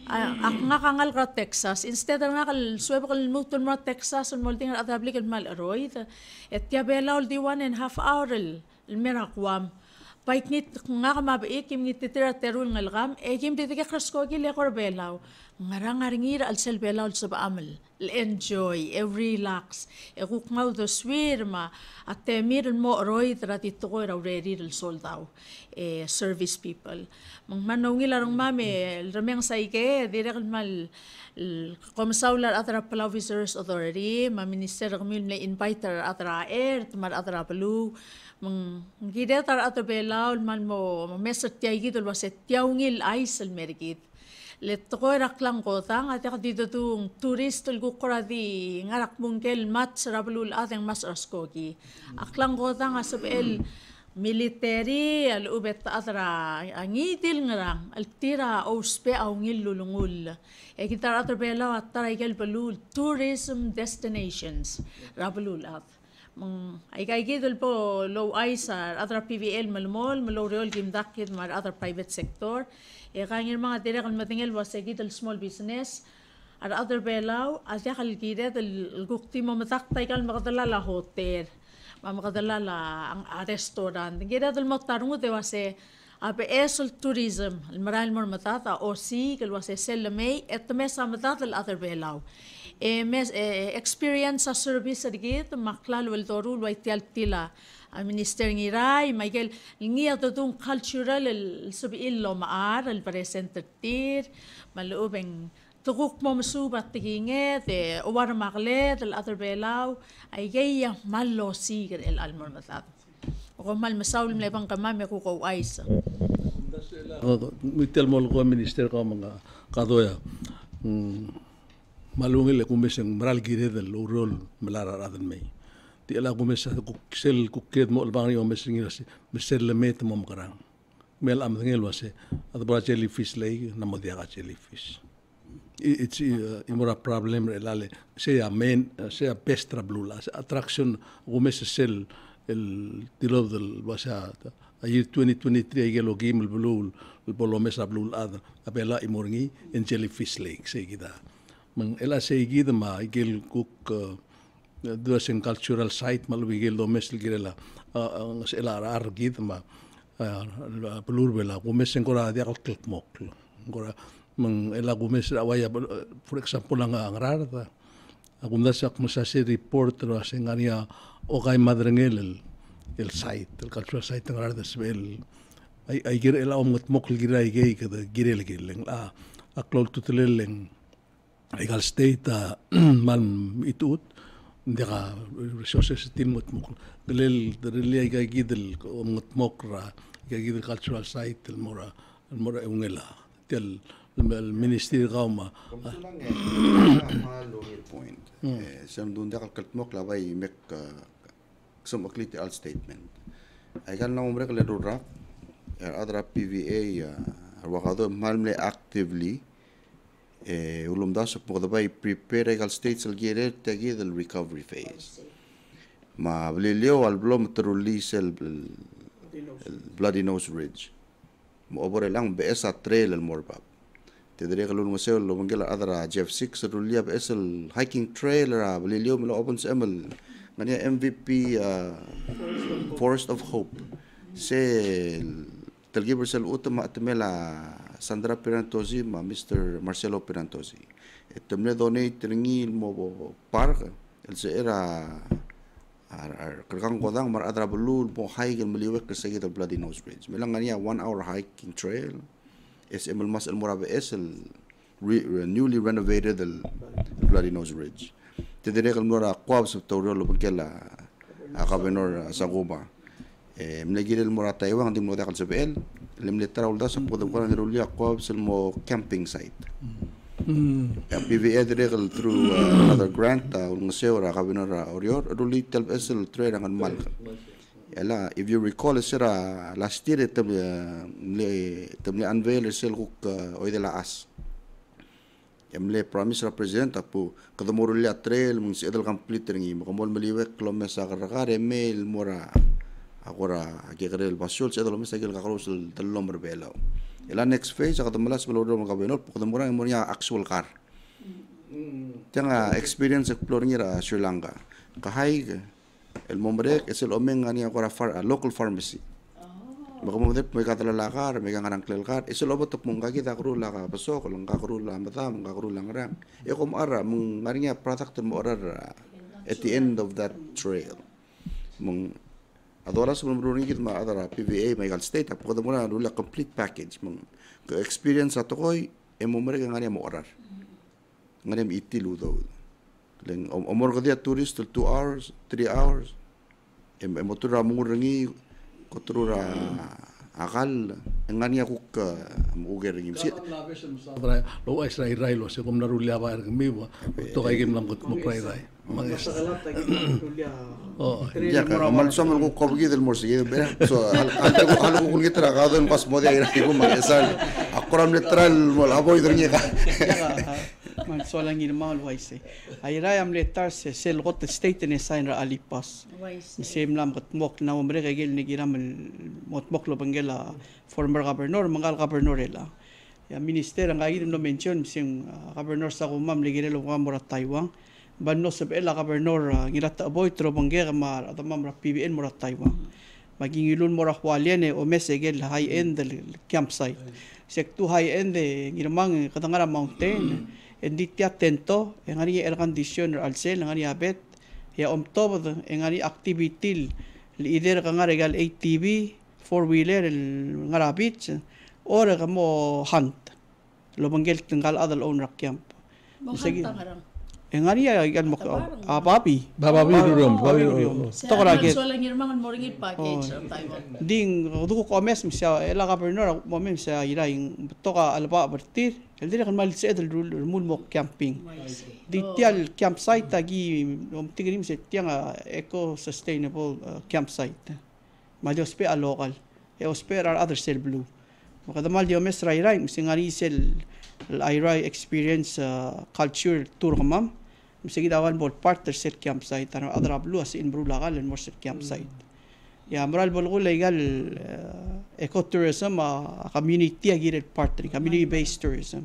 ak nga kangal ra Texas instead nga kal swebol mutun ra Texas un molding at aplik el mal roid et ya belaul di one and half hour el merakwam Pait nit nga kamabi kim nit titira terul ngalgam e kim titika kraskogi le korbelaw ngarang ngaringir al sel belaw sa baamel enjoy e relax e kukmaw do swirma at temir mo roy trati to ko raw ready el soldaw e service people mang manongil arang mame rameng saike direk mal komisaular atra Palau Visitors Authority ma minister kamil le inviter atra air mar atra Palu mang gidetar ato belaw man mo mesat tiay gidol waset tiawngil ay sal mergit Lettokoy raklang kotang at dito tung turist tulgukura di ngarak mungkel mat sarabulul ateng mas raskogi. Aklang kotang asap el military al ubet atra angitil ngarang al tira auspe au ngilulungul. E kita atra bela atara ikel balul tourism destinations rabulul at. Mang ay kay gidol po low isa atra P V L malmol malo reol gimdakit mar other private sector. E kaya mga direk al matingel was gidol small business ar other belaw at yakal gidet al gukti mo mataktay kal makadala la hotel makadala la ang restaurant gidet al motarungo de wase ape esol tourism al maral mor matata o si kal wase selmay et mesa matata al other belaw e mes experience sa service gid maklal wel torul wa tial tila al minister ngiray Michael ngiya tutong cultural el subil lo maar el presenter tir maluubeng tukuk mo masubat tiginget e uwar maklet el other belaw ay gaya malo siger el almor matat o mal masaul mlebang kamame ko ko aisa mitel mol ko minister ko mga kadoya malungil ko meseng maral gire del rol melara adan may ti ala ko mesa ko sel ko ked mo albang yo meseng irasi mesel lemet mo makarang mel am ngel wase at bra jellyfish lay na mo dia jellyfish it's uh, imora problem relale sea main sea pestra blula attraction ko mesa sel el tilo del wasa ayer twenty twenty-three ay gelo game el blue el polo mesa blue ad apela imorngi en jellyfish lake segida mang ela segida ma igel cook dosen cultural site malubigil domestic girela ang ela argid ma pelur bela gumesen kora dia klik mok kora mang ela gumes awaya for example ang angrarda agunda sak masasi report ro sengania o kay madrengel el, el site el cultural site angrarda sbel ay ay gir ela omot mok gira ay gay kada girel girleng a aklol tuteleng ay gal state man itut ndika resources timot mok gelel dereli ay kay gidel omot mok ra kay gidel cultural site el mora el mora ungela tel el ministerio gauma malungil point sam dun da kalkalt mok la bay mek some activity al statement ay kan na umre kale rura adra P V A wakado malmle actively eh ulum da sok mo bay prepare gal states al gere tagi del recovery phase ma blilio al blom trullis el Bloody Nose Ridge mo obore lang besa trail al morbab tedre kalun mo sel lo mangela adra Jeff six rulia besel hiking trail ra blilio mo open semel ngania M V P Forest of Hope se telgiber sel utama atmela Sandra Pirantosi ma Mister Marcelo Pirantosi etemne donate ringi mo park el se era ar kerang kodang mar adra belul mo hike meliwek ke segi Bloody Nose Ridge melang ngania one hour hiking trail es emel mas el morabe es el newly renovated el Bloody Nose Ridge tedere kal nora kwab sa tawro lo pagkela akabenor sa Guma eh mnegirel mora taywang dim mo dakal sa B L limle tarawul da sa podam ko ni rulia kwab sa mo camping site P V A direct through uh, another grant ul museo ra akabenor orior ruli tel esel trade ang mal Ela, if you recall, sira last year temle temle unveil sel kuk oy de la as. Emle promise represent apu kadamoro le trail mung si edal complete ngi mo kamol meliwek kilomesa karakare mail mora agora agere el basol si edal mesa gel karos el dalom rebelo. Ela next phase akadamalas beloro mo kabenor kadamora mo nya actual car. Tanga experience exploring ra Sri Lanka. Kahai el mombrek es el omeng ani agora far a local pharmacy. Baka mo dep may katalalakar, may kangarang klelkar. Es el obotok mong kaki ta kru la ka pasok, lang ka kru la mata, mong ka kru lang rang. E kom ara mong ngarinya product mo orar at the end of that trail. Mong adora sa mga ringit ma adara P V A may gal state apo kada mo na rula complete package mong experience ato koy e mombrek ngarinya mo orar. Ngarinya itilu daw. Leng omor ko dia tourist till two hours, three hours. Em motura mungurangi kotura akal ngania kuk muger ngim si lo ay sa iray lo si kum narulia ba er miwa to kay gim lang mo pray ray manges oh ya ka mal somal ko ko gid el morsi be so hal hal ko kun gitra ka don pas mo de ira ko magesal akram letral mo aboy drnya ka man solang irmão lo aise airai am letar se sel got state ne sign ra alipas sem lam got mok na umre gel ni giram mot mok lo bangela former governor mangal governor ela ya minister ang agid no mention sim governor sa kumam ligire lo kam mora taiwan banno sab ela governor ngirata boy tro bangera ma atamam ra P B N mora taiwan magingilun mora hwaliane o mesegel high end campsite sektu high end ngirmang katangara mountain Hindi ti atento, ang ani air conditioner alsel, ang ani abet, ya omtobod, ang ani activity, either ka nga regal A T V, four-wheeler, nga rabbit, or ka mo hunt. Lumanggel tanggal adal own rakyam. Sige. Ang ani yan mo, ah, babi. bababi durum bababi durum To ko lagi. So lang yung mga moringit package sa Taiwan. Ding, duko ko mes, misya, ela governor, mo men sa ira, yung to ka alba bertir, Hindi na kan malit sa edel mul mo camping. Di tial campsite tagi om tigrim sa tiang eco sustainable uh, campsite. Mali ospe a local. E ospe are other cell blue. Makadamal di omes rai rai misi ngari sel irai experience uh, culture tour kamam. Misi gidawan bol partner set campsite ano adra blue as in brulagal and more set campsite. Ya moral bolgo legal uh, ecotourism uh, community agir partner community based tourism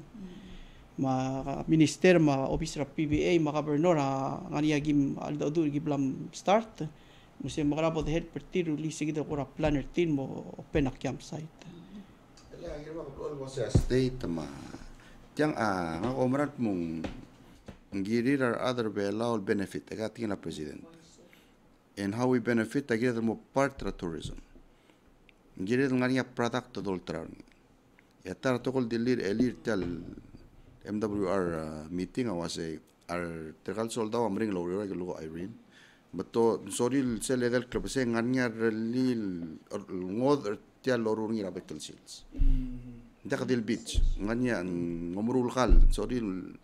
ma minister ma office ra P B A ma governor ngani agim aldo du giblam start musi magrabo the head partir uli sigida ko ra planner team mo open a campsite la agir ma ko was state ma tiang a nga omrat mong ngirir are other belawal benefit agatin na president and how we benefit agir mo part ra tourism ngire ngania product to doltran ya tar to kol dilir elir tal M W R uh, meeting was a ar tegal soldaw amring lo ro lo Irene but to sorry se legal club se ngania relil ngod tal lo ro ngira betel sils dakadil beach ngania ngomrul khal sorry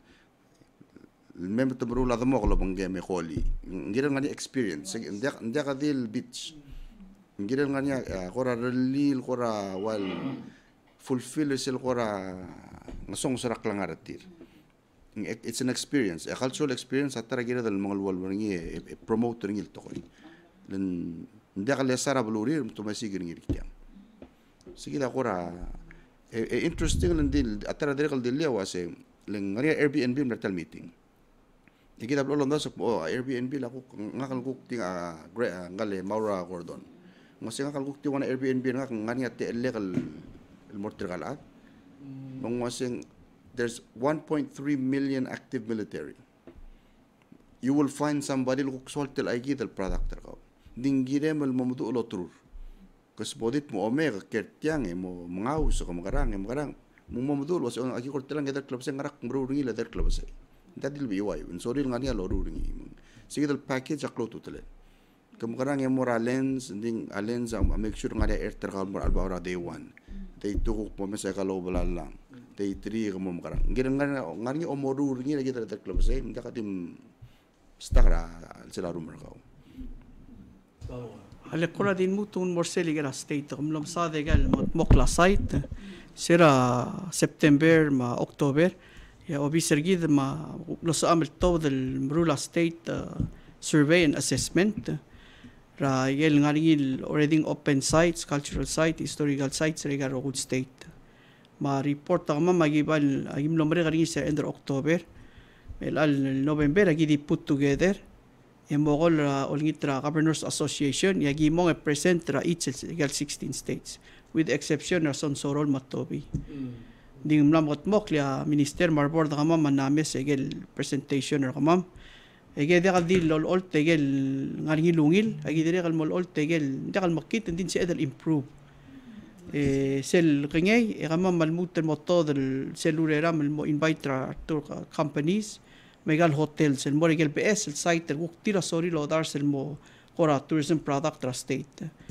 member to brula da mo lo bangge me kholi ngira ngani experience dakadil beach ngira ngania kora relil kora wal fulfill sil kora ngasong sarak lang aratir it's an experience a cultural experience at tara gira dal mga luwal ngi e promote ngil to koy len ndia kale sara blurir to masigir ngir kiam sigila kora e interesting len dil atara dire kal dilia wase len ngari Airbnb mertal meeting ikita blo londa sok o Airbnb la ko ngakal ko tinga ngale Maura Gordon ngasi ngakal ko tinga Airbnb ngak ngani at legal el mortirgalat nung wasing there's one point three million active military you will find somebody look soltel ay gidal product ka dingire mal mamudu ulotrur kas bodit mo omega kertiang mo mangaw so kamarang magarang mo mamudu was on aki kortelang gidal club sen ngarak mbrurungi la der club say dadil biway un soril ngani lo rurungi sigidal package aklo tutele kamarang mo lens ding lens am make sure ngada air terkal mo albawra day one day two ko mo sa kalo lang day three ko mo makarang ngira nga ngani o modur ngira kita der club say nda katim stakra sila rumor ko ale kora din mutun morseli gara state kom lam sa de gal mokla site sira September ma October ya officer gid ma lo sa amel to del mrula state uh, survey and assessment ra yel ngari already open sites cultural site historical sites regar good state ma report ta ma magibal agim lomre gari sa end October el al November agi di put together en mogol uh, olngitra governors association yagi mo e present ra each legal sixteen states with the exception of Sonsorol Matobi mm. ding mlamot moklia minister marbor da kama maname segel presentation ra kama ege de dil lol ol tegel ngargi lungil agi dire kal mol ol tegel dakal makit din si edel improve eh sel kengay e kama malmut mo todo celulera mo invite to companies megal hotels el morigel P S el site el tira sorry lo dar sel mo kora tourism product tra state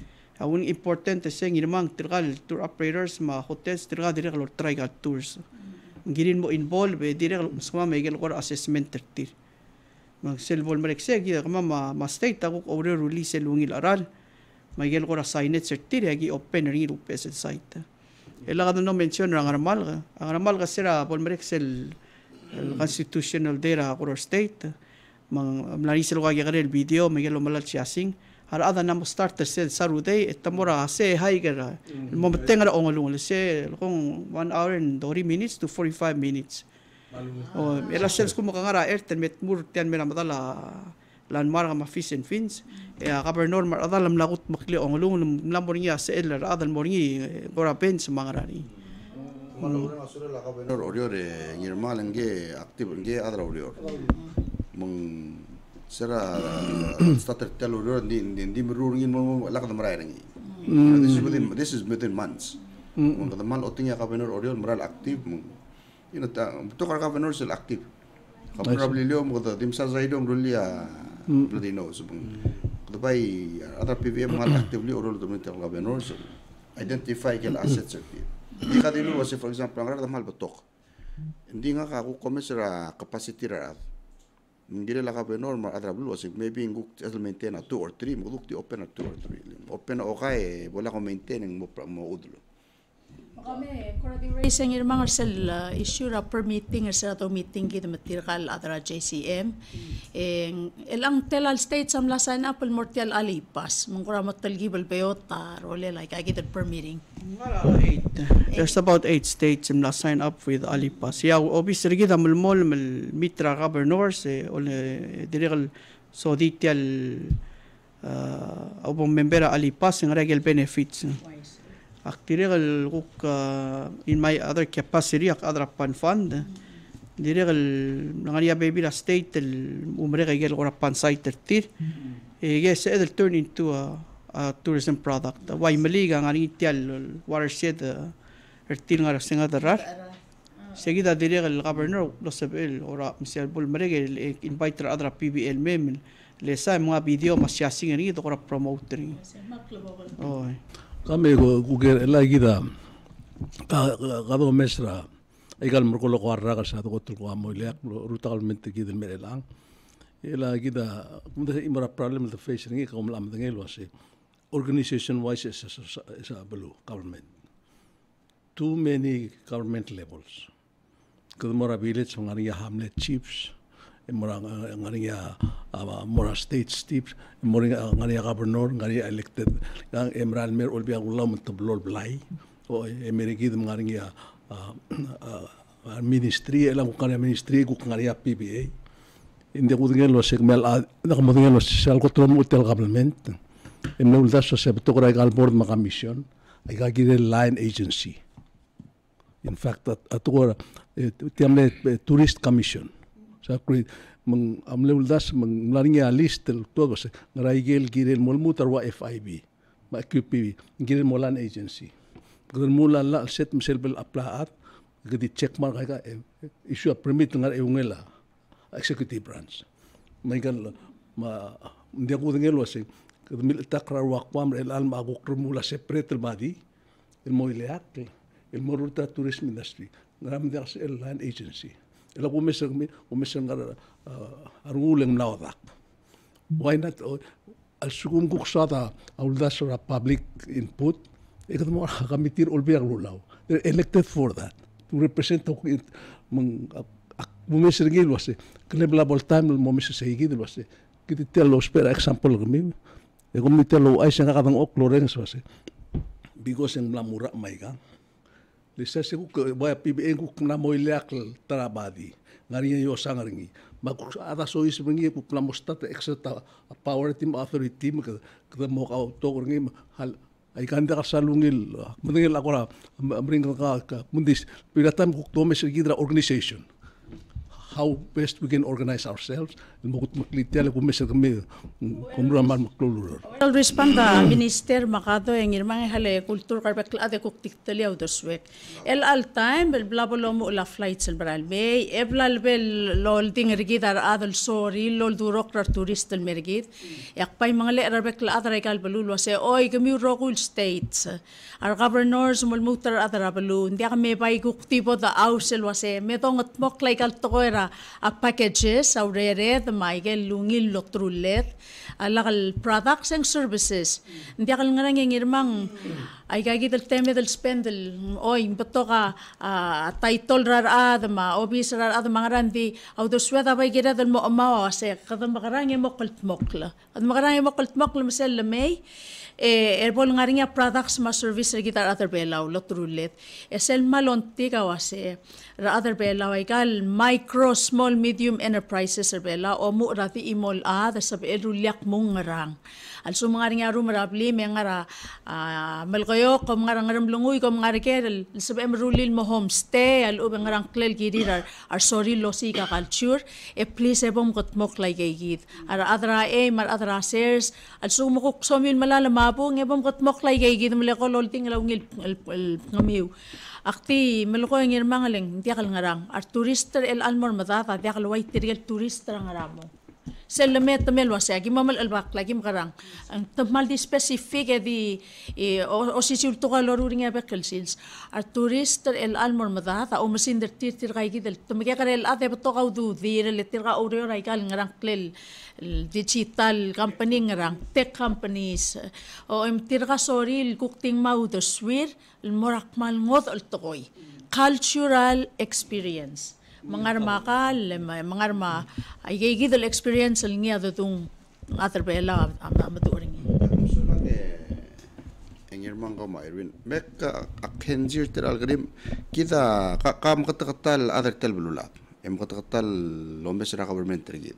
Awun importante sa ngirmang tirgal tour operators ma hotels tirgal dire kalor trigal tours. Ngirin mo involve dire kalor sama may gel kor assessment tertir. Mag selbol marekse gida kama ma ma state ako ore release lungil aral. May gel kor assigned tertir agi open ring rupe sa site. Ela kada no mention ang aramal ka. Ang aramal ka sira pol mareksel constitutional data kor state. Mang mlanisel ko agi kadel video may gel malal siyasing. Har ada nam starter sel saruday etamora se haiger mo tenga ong alung se kung one hour and thirty minutes to forty-five minutes o ela sels ko makangara erten met mur tian mera madala lan mar ma fish and fins e kabar normal ada lam lagut makli ong alung lam moringa se el ada moringi gora pens mangarani malura asura la kabenor oriore ngirmal nge active nge adra orior mong Sera starter tell or di di di merurungin mo lakad mararangi. This is within this is within months. Mo kada mal oting ya kabenor orion moral active mo. You know ta to ka kabenor sel active. Kabenor bilio mo kada dim sa zaidong rulia bladino so bang. Kada bay other P V M mal actively orol to meter kabenor so identify kel assets active. Di ka dilo was for example ang rada mal batok. Hindi nga ka ko komisara capacity ra. Hindi la ka normal adra blue asig maybe nguk as maintain a two or three mo dukti open a two or three open o kay wala ko maintain mo mo udlo kami koradi raising ir mga sel issue ra per meeting sa to meeting gid material adra J C M en elang telal state sam la sign up mortial alipas mong kora matalgibal peyota role like I get per meeting eight there's about eight states sam la sign up with alipas ya obviously gid amul mol mitra governors ol direl so detail uh obong membera alipas ng regel benefits Aktiregal kuk in my other capacity ak adra pan fund diregal nangaria baby la state el umre gel ora pan site tir e yes it'll turn into a, a tourism product why maliga ngani tial watershed ertil ngar singa darar seguida diregal governor lo sabel ora misal bul mregel invite adra P B L mem le sa mga video masyasing ni to ora promoter oh kami ko kuger lagi da kado mesra igal merkolo ko arra ka sa to ko ko amo ilek brutalmente gidel merelang ila gida kumda imara problem the face ngi ko mlam ngel wase organization wise is is a below government too many government levels ko mora village ngani hamlet chiefs mora ngani mora state chiefs mora ngani governor ngani elected ang emral mer olbi agulla mutablol blai o emerigi ngani ministry elang ko ngani ministry ko ngani P B A indi ko ngelo segmel na ko ngelo sal ko tron hotel government em no das so se to ko gal board ma commission ay ga gide line agency in fact at ato tiamle tourist commission sa kri mang amle das mang laringa list todo se ngaraigel girel molmutar wa F I B ma Q P girel molan agency girel molan la set misel bel aplaat gidi check mark ka issue a permit ngar eungela executive branch may gal ma ndi ko ngelo se mil takrar wa kwam el alma ko krumula separate el badi el moileak el moruta tourism industry ngaram das el land agency ela ko mesang mi o mesang ngar aruleng nawdak why not al sugum ko sada al das public input ikat mo kamitir olbiang lulaw they're elected for that to represent ko mang mo mesang ngil wase knebla time mo mesang sayigid wase kiti telo spera example kami e kumi telo ay sanga kadang okloren wase because ang mlamura may ka Lisa se ku boya P B A ku na moilak trabadi ngari yo sangaringi mag ada so is bengi ku plamostat extra power team authority ka ka mo ka to ngi hal ay kanda ka salungil mendingil akora amring ka mundis piratam ku to mes gidra organization how best we can organize ourselves. Mukut maklitiala kumesa kami kumraman maklulur. Well, respond da minister makado ang irmang hale kultur karbek ade kuktitali au doswek. El all time bel blabolo mo la flights el bral bay eblal bel lol ding rigid ar adal sorry lol durok rar turist el mergid. Yak pay mga le arbek la adra kal balulu se oy kami rokul states. Our governors mul mutar adra balu ndi kami bay kuktibo da ausel wase medongot mok like al toera a packages au rere Michael lungil lotrullet alakal products and services hindi akal nga nang irmang ay gagit el teme del spendel oy bato ka title rar adama obis rar adama ngarandi au do sweda bay gira del mo amawa se kadam makarang mo kultmokla ad makarang mo kultmokla mesel may eh erbol nga ringa products ma service gitar other belaw lotrullet esel malonti ka wase ra other belaw ay kal micro small medium enterprises bela o mu rati imol a da sab elulyak mong ngarang also mga ringa rumarabli may ngara malkayo ko mga ngaram lungoy ko mga rikel sab emrulil mo homestay al ub ngarang klel gidirar ar sorry losi ka culture e please ebom kotmok lay gayid ar adra e mar adra shares also mo ko somyun malalama po ngebom kotmok lay gayid mala ko lolting lawngil ngamiw akti melko ang irmangaling hindi akal ngarang ar turister el almor matata di akal way tirgel turister ngaramo selamet melwa sa gimamal albak lagi makarang ang tamal di specific di o sisul to kaloruring abekel sils ar turister el almor matata o masin der tir tir kay gidel tumigya karel ate to ka du dir le tir ka oreo ray kal ngarang klel digital company ngarang tech companies o im tir ka soril kukting mau the swir morak mal ngot al tokoy cultural experience mangarma kal mangarma ay gigidal experience al niya dutong ater bela amaduring so lang eh ang irmang ko Irwin mek akhenzir ter algorithm kita kam katakatal ater tel bulula em katakatal lombes ra government rigid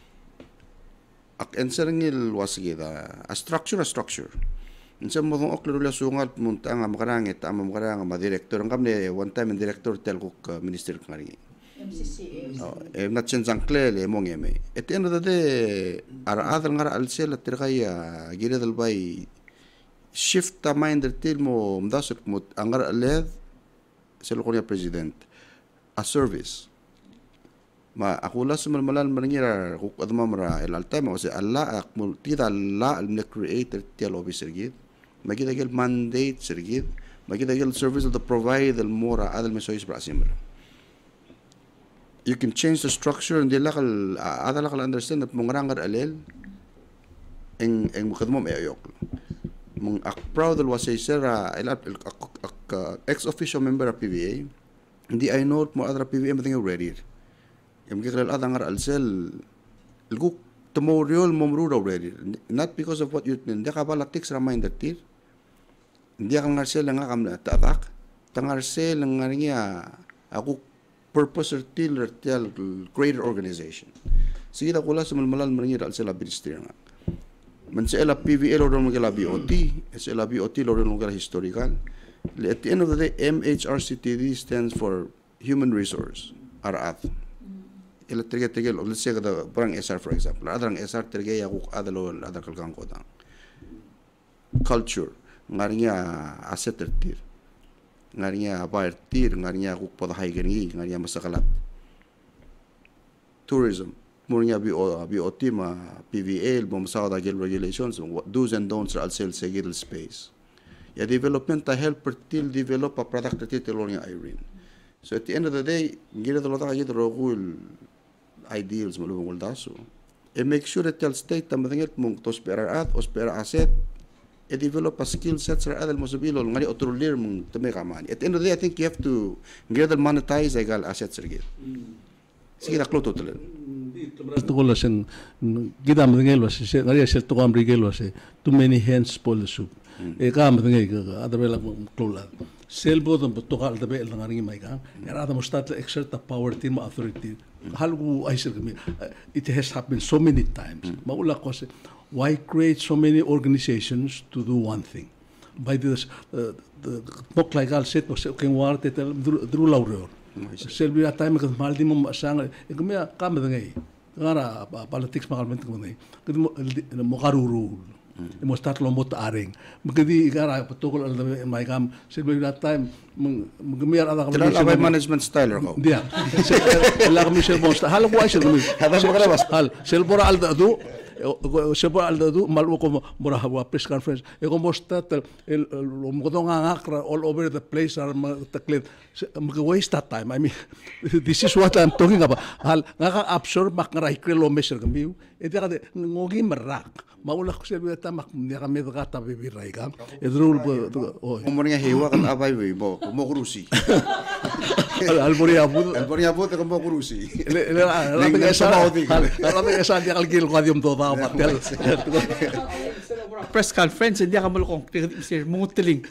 ak enserngil wasgida a structure a structure insa mo dong oklo la sungal munta nga makarangit ama makaranga ma director ngamne one time director tel kuk minister ngari M C C A oh em na chen zankle le mong eme at the end of the day ara adal ngara alsel terkaya gira dal bay shift ta mind til mo mdasuk mo angar led sel ko president a service ma akula sumalmalan marangira kuk adma mara el altama wase alla ak multida la al creator tel officer gid magida gel mandate sergid magida gel service of the provide el mora adal mesois brasimra you can change the structure and dilakal ada lakal understand at mong rangar alel eng eng mukadmo may ayok mong ak proud was say sir ex official member of P V A hindi I know mo adra P V A mating ready em gikral ada ngar alsel luguk tomoriol momru ready not because of what you hindi ka bala tics reminder tir hindi ka ngar sel nga kam tatak tangar sel nga niya ako purpose or till or tell greater organization. Sige na kula sa malmalal maringira al sila minister nga. Man sa ela P V A lorong magala B O T, sa ela B O T lorong magala historical. At the end of the day, M H R C T D stands for Human Resource, R A T. Ila tirga tirga, let's say kada parang S R for example. Adrang S R tirga yakuk adalo adar kalkang kodang. Culture, ngarinya asset tir. Ngarinya partir ngarinya kuk pada haigani ngarinya masakalat tourism murnya bi bi otima P V A bom sauda gel regulations do's and don'ts al sel segil space ya development ta help till develop a product title ornya Irene so at the end of the day gira dolota gid rogul ideals malubong daso e make sure that tel state tamadinget mong to spare at o spare asset e develop a skill sets ra adal mosubilo ngari otrolir mong tame kamani at the end of the day I think you have to get monetize egal assets rigid sige na kloto telen to ko lasen gida mdengel was se ngari sel to kam rigel was too many hands full soup e kam mdengel adabela klola sel bodon to kal dabe ngari mai ka era da mustat exert the power team authority halgu aisir it has happened so many times maula ko se why create so many organizations to do one thing? By this, uh, the mok like al set was king war te tel dru laureur. Selbi at time kan mal di mo masang e kumya kama ngay ngara politics makalment ko ngay kadi mo karuru mo start lo mo taring magdi ngara patokol al may kam selbi at time magmiyar ada Tila labay management style ko. dia la kami sel mo hal ko ay sel kami hal sel bora al do Sebo aldo do malu ko mora hawa press conference e ko mostat el mo ko nga ngakra all over the place are taklit mag waste that time. I mean this is what I'm talking about. Hal ngaka absorb mak ngara krelo measure kami e dia kade ngogi merak maula ko sebo ta mak ni kami gata bibiray ka e rule o Mo nga hewa kan abay we mo mo kurusi. alboria abu Alboria po ko mo kurusi. le le la pinga sa la pinga sa dia kalgil ko adium to ta patel Press conference, hindi ka malukong sir mutiling.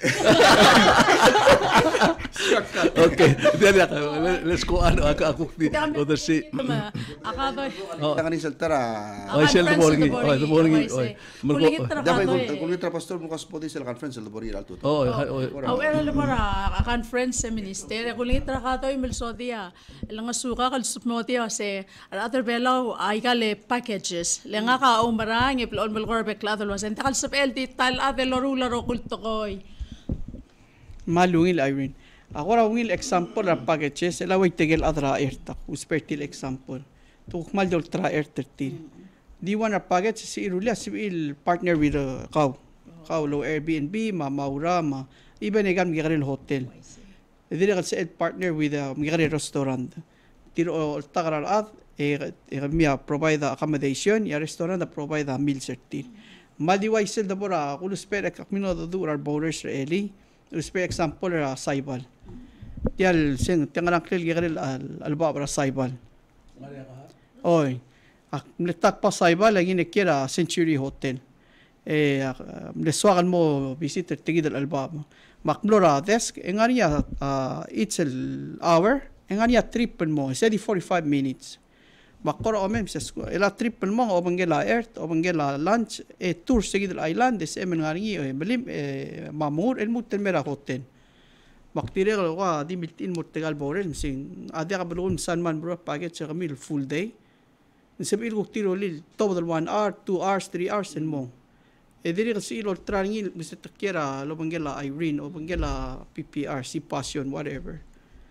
okay dia let's go ano ako di other si Akadoy. Tangan ni saltara. Oh, sel morning. Oh, the morning. Oh. Kuligit Dapat trakadoy. kung itra pastor mo kaspoti sila conference sa labori alto. Oh, Aw era lo para a conference sa ministerio kuligit trakadoy milsodia. Lang suka kal supmotia se other below ay kale packages. Lenga ka umarang iplon mel korbe klado lo sen takal sap el tal ade loro laro kulto koy. Malungil Irene. Ako ra ungil example ra packages ela way tegel adra erta uspertil example. Tuk mal dol tra er thirteen. Di one ra package si irulia si il partner with uh, Kaw. Kaw lo Airbnb ma Maura ma even egan migarel hotel. Dili ka sa partner with a migarel restaurant. Tiro tagarar at e mia provide the accommodation ya restaurant that provide the meal thirteen. Maliway sel da bora kulus per kakmino do durar borders eli. Usper example ra Saibal. Tial sing tingalang klil gigaril alba ra Saibal. Oy. Ak mletak pa Saibal lagi nekira Century Hotel. Eh mleswagan mo visitor tigid alba. Makmlora desk engania uh, it's an hour engania triple mo steady forty-five minutes. Makora omen sa ela triple mo obangela earth obangela lunch e tour sigid al island des emen ngari e belim e mamur el mutel mera hotel maktire ko di miltin murtegal borel sing ade ka bulun san man bro package sa kamil full day sabil ko tiro lil total one hour two hours three hours and mo e diri ka si ilol trangil bisa takira obangela Irene obangela P P R si passion whatever.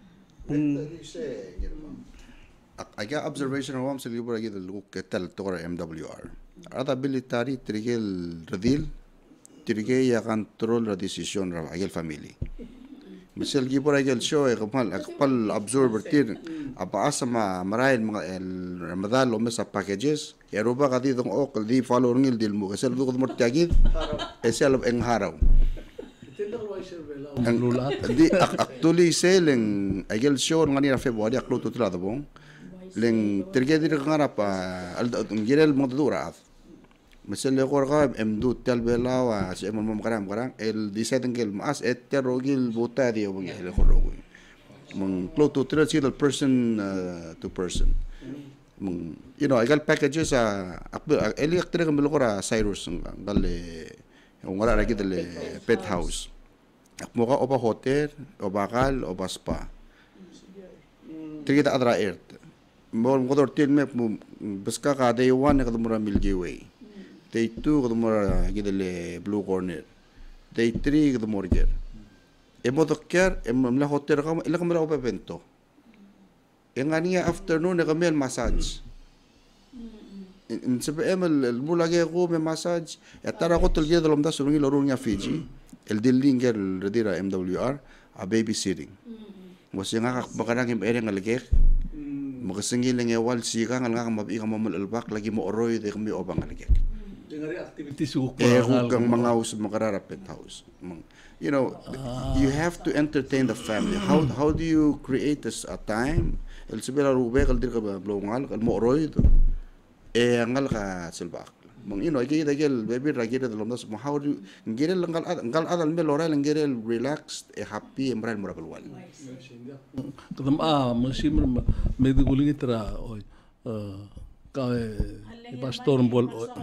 Aga observation rawam sa libro lagi dulu ketel tokor M W R. Ada military trigel redil trigel ya control la decision ra agel family. Misal libro agel show e kamal akpal absorber tir apa asama marail mga el Ramadan lo mesa packages ya roba kadi dong ok di follow ngil dil mo kasel du ko mortiagid esel eng haraw. Ang lulat di actually selling agel show ngani ra February aklo tutla do bong. Leng terjadi dengan apa? Al ngirel mo dura. Mesel ko ka emdu tel belawa si emon mom karam karang el deciding gel mas et terogil buta di obong el ko rogo. Mong close to three single person uh, to person. Mong you know, igal packages a uh, eli aktere ko melo ko ra Cyrus ngale yung wala lagi dele pet house. Akmo ka oba hotel, obakal, oba spa. Tigita adra earth. More motor tin me beska ka day one ka dumura Milky Way. Day two ka dumura gidele Blue Corner. Day three ka dumura ger. E mo dokter e mo la hotel ka ila ka mala pa bento. E ngani afternoon ka mel massage. In sabi emel mulage ko me massage. E tara ko tulge dalom da sulungi lorong nya Fiji. El dillinger redira M W R a babysitting. Mo singa ka bakarang im ere ngalage. Makasingil ng ewal sika nga nga mabi ka mamalalbak lagi mo oroy de kami obang alagek. Dengari activities ko Eh kung mga house makararapet house. You know, you have to entertain the family. How how do you create this a time? El sibela rube kal dir ka blongal kal mo oroy do. Eh ngal ka silbak. Mang you know, igi dagel baby ragir de lomdas mo how do ngirel ngal ngal adal me loral ngirel relaxed e happy emral moral wal. Kadam ah musim mediguling itra oy ka pastor bol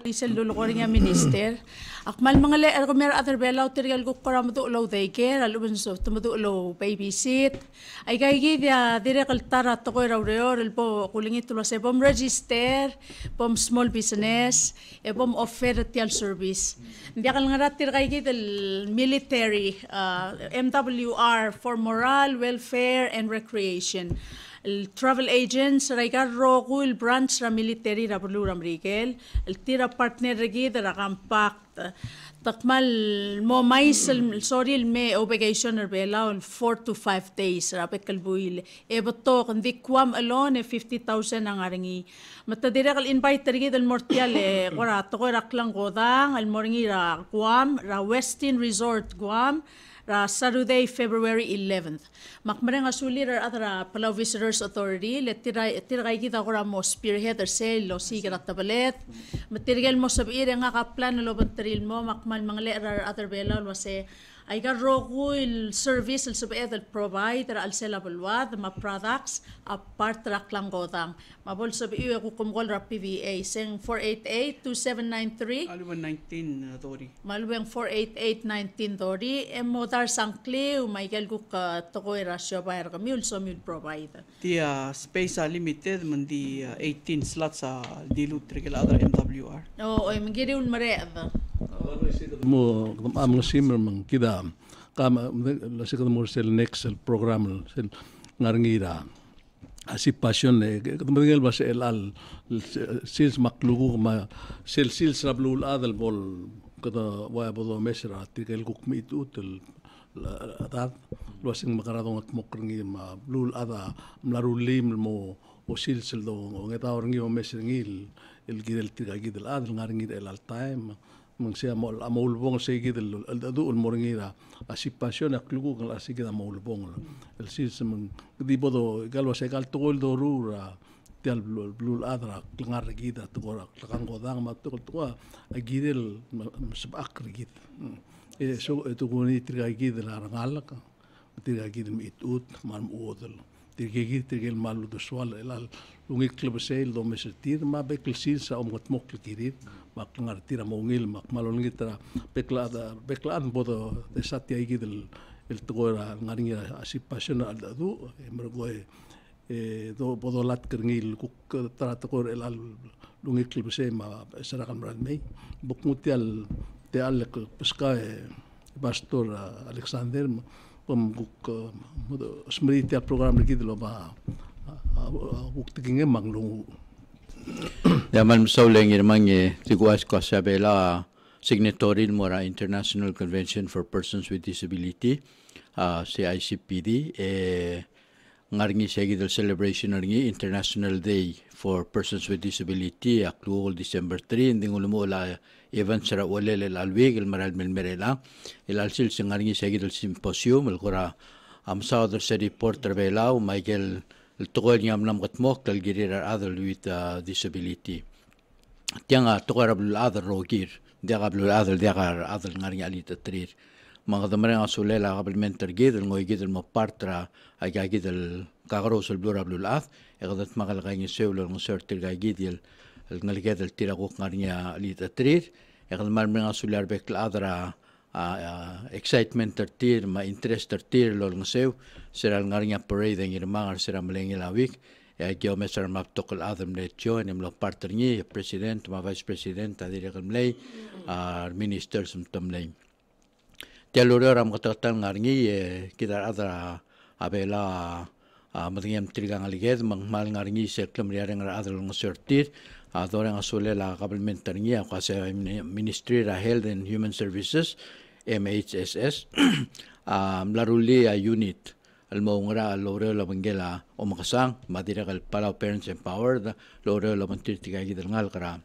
Isel lulukorin nga minister. Akmal mga le ergomer other belaw tirgal ko kora mo ulo daycare aluban so tumudo ulo babysit. Ay kay gidya dire kaltara to ko raw reor po kulingit tulo se pom register, pom small business, e pom offer tial service. Hindi kal nga ratir kay gid military uh, M W R for moral, welfare and recreation. El travel agents raigar rogo el branch ra military ra bulu ramrikel el tira partner regi ra compact takmal mo mais el sorry el me obligation er bela on four to five days ra pekal buil e boto kan di kwam alone fifty thousand ang aringi mata dire kal invite regi del mortial e ora to ra klang godang el morngi ra Guam ra Westin Resort Guam ra Saturday, February eleventh. Makmarang asuli ra atra Palau Visitors Authority let tira tira kita ko ra mo spearhead or sale lo sigira tabalet. Material mo sabire nga ka plan lo bantaril mo makmal mangle ra other bela lo se ay ka rogo il service il sabiet il provide ra al sela bulwad ma products apart ra klang godang. Mabol sabi ko kumgol ra P V A sing four eight eight two seven nine three Aluban nineteen uh, Tori. Malubeng four eight eight nineteen Tori e motar sangkli Michael ko ka tokoy rasyo bayar kami also mul provide. Di uh, space uh, limited man di uh, eighteen slots sa uh, dilut trigel other M W R. Oo, ay magiri ul maread. mo amang simmer mang kida kama la se mo sel next el program sel ngarngira así pasión eh como digo va el al sils maklugu ma sel sils rablul adal bol kada wa bodo mesra tikel kuk mit utel la lo sing makaradong at mokringi ma blul ada mlarulim mo o sils do ngeta orngi o mesringil el gidel tiga gidel adal ngarngir el al time mang siya mo amulbong sa gidel el adu el moringira así pasión aklugu kala así kida amulbong el sils mang di bodo galwa sa gal tol do rura tial blul adra klangar gida to klango dang ma to to agidel sabak gid e so to goni triga gidel arangal ka triga gidel mit ut man odel triga gid triga malu do swal el lungik klebsel do mesetir ma bekel sil sa om got mok kirit mak ngar tira mongil mak malon gitra bekla bekla bodo de satya gidel el togora ngaringa así pasión al du mergoe e do bodo lat kerngil kuk trata kor el al lungik klebse ma sarakan brad mei bukmutial te al pesca pastor Alexander pom kuk smriti al program gidelo ba uktikinge manglungu ya man sauleng irmange tiguas ko sabela signatory mora International Convention for Persons with Disability uh, C I C P D e ngarngi segidel celebration ngarngi International Day for Persons with Disability aktuol December three nding ulumula event sara walel alweg el maral mel merela el alsil ngarngi segidel symposium el qura am sauder se reporter belao Michael el togol ngam nam gatmok el girir other with uh, disability tianga togorabul other rogir diagabul other diagar other ngarngi alita trir mga damrang asulela kabelmenter gid el ngoy gid el mapartra ay gid el kagros el blurabul ath egadat magal kay sewlo ng sertil gid el el ngalged el tiragok ngarngi alita trir egal marmang asular bekla adra Uh, excitement tertir ma interest tertir lo ng sew sira ngarnya parade ng irmangar sira maleng ilawik e gyo mesar map tokol adam letio en lo partner ni president ma vice president adire kamlay uh, ministers um tamlay teloro ram katatan ngarngi e kidar adra abela uh, madingem trigang aliged mang mal ngarngi se klamriareng adal ng sortir adorang asule la kabelmentar niya kasi Ministry of Health and Human Services M H S S um, laruli a unit almaungra lore la bangela o makasang madira kal Palau Parents Empowered lore la mantirtiga gidal ngal kara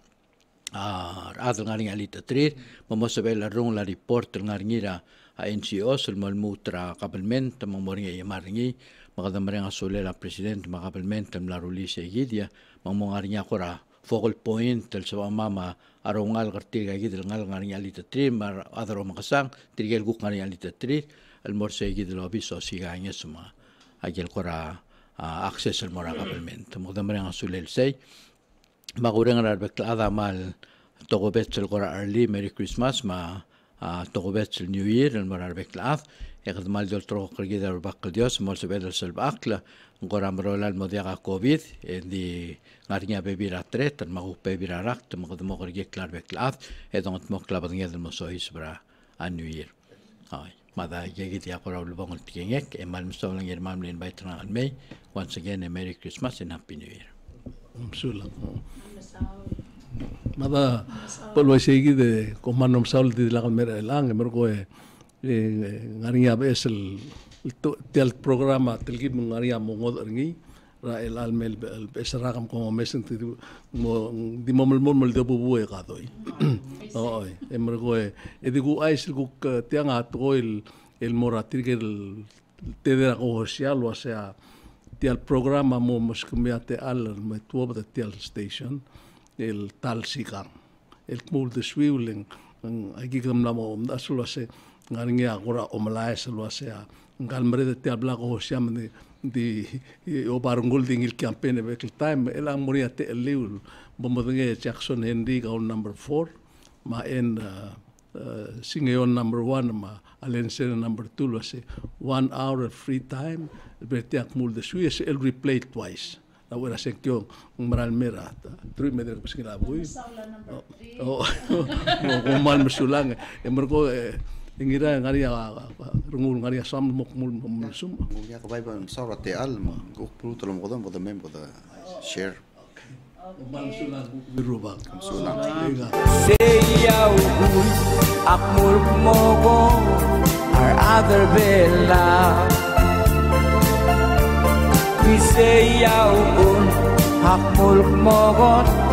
ah adal ngaring alita trir mamosabel la rong la report ngaringira a N G O sul malmutra kabelment tamang moringa yamaringi makadamreng asule la president makabelment tam laruli sa gidia mamongaringa kora focal point tel sa mama arongal kartiga gidel ngal ngari alita tri mar adaro makasang tigel guk ngari alita tri al morse gidel obiso siganya suma agel kora uh, access al mora kabelment mo damre ang sulel say magurang rarbek ada mal togobetsel gora early Merry Christmas ma togobetsel New Year el morar beklaaf eqad mal dol tro qrgida bakal dios mol sebedel sel bakla gora mrola el modiaga covid di ngarinya bebira tret magu bebira rakt magu mo qrgi klar beklaaf edon mo klabadnya del mosois bra a New Year ay mada yegit ya qora lubong tigengek e mal mstolang yermam len baitran al May once again a Merry Christmas and Happy New Year. Msulang. Mada polo segi de komanom saul di la mera lang mergo e ngarinya besel tel programa telgi ngaria mo ngoderngi ra el almel besaragam como mesen mo di momel momel de bubu e gadoi. Oi, e mergo e edigu ais gu tianga toil el moratir que el te de la social o sea tel programa mo moskumiate al me tuob de tel station el tal sigang el kmul de swiuling agi gam na mo da sulo se ngaringi agora o malai sulo se ngal mare de tel bla ko siam di di o barungul dingil campaign be time el amoria te el liul bomodenge Jackson Henry ga number four ma en singeon number one ma alensen number two lo se one hour of free time berte akmul de swi se el replay twice la wera se kyo maral mera three medre ko singila bui oh mo mal msulang e mergo ingira ngaria rungul ngaria sam mok mul sum ya ko bay ba sawra te al mo ko pluto lo godon bodon mem boda share mal msulang biruba msulang Sayaw kun akmul mogo our other bella We sayaw kun akmul mogo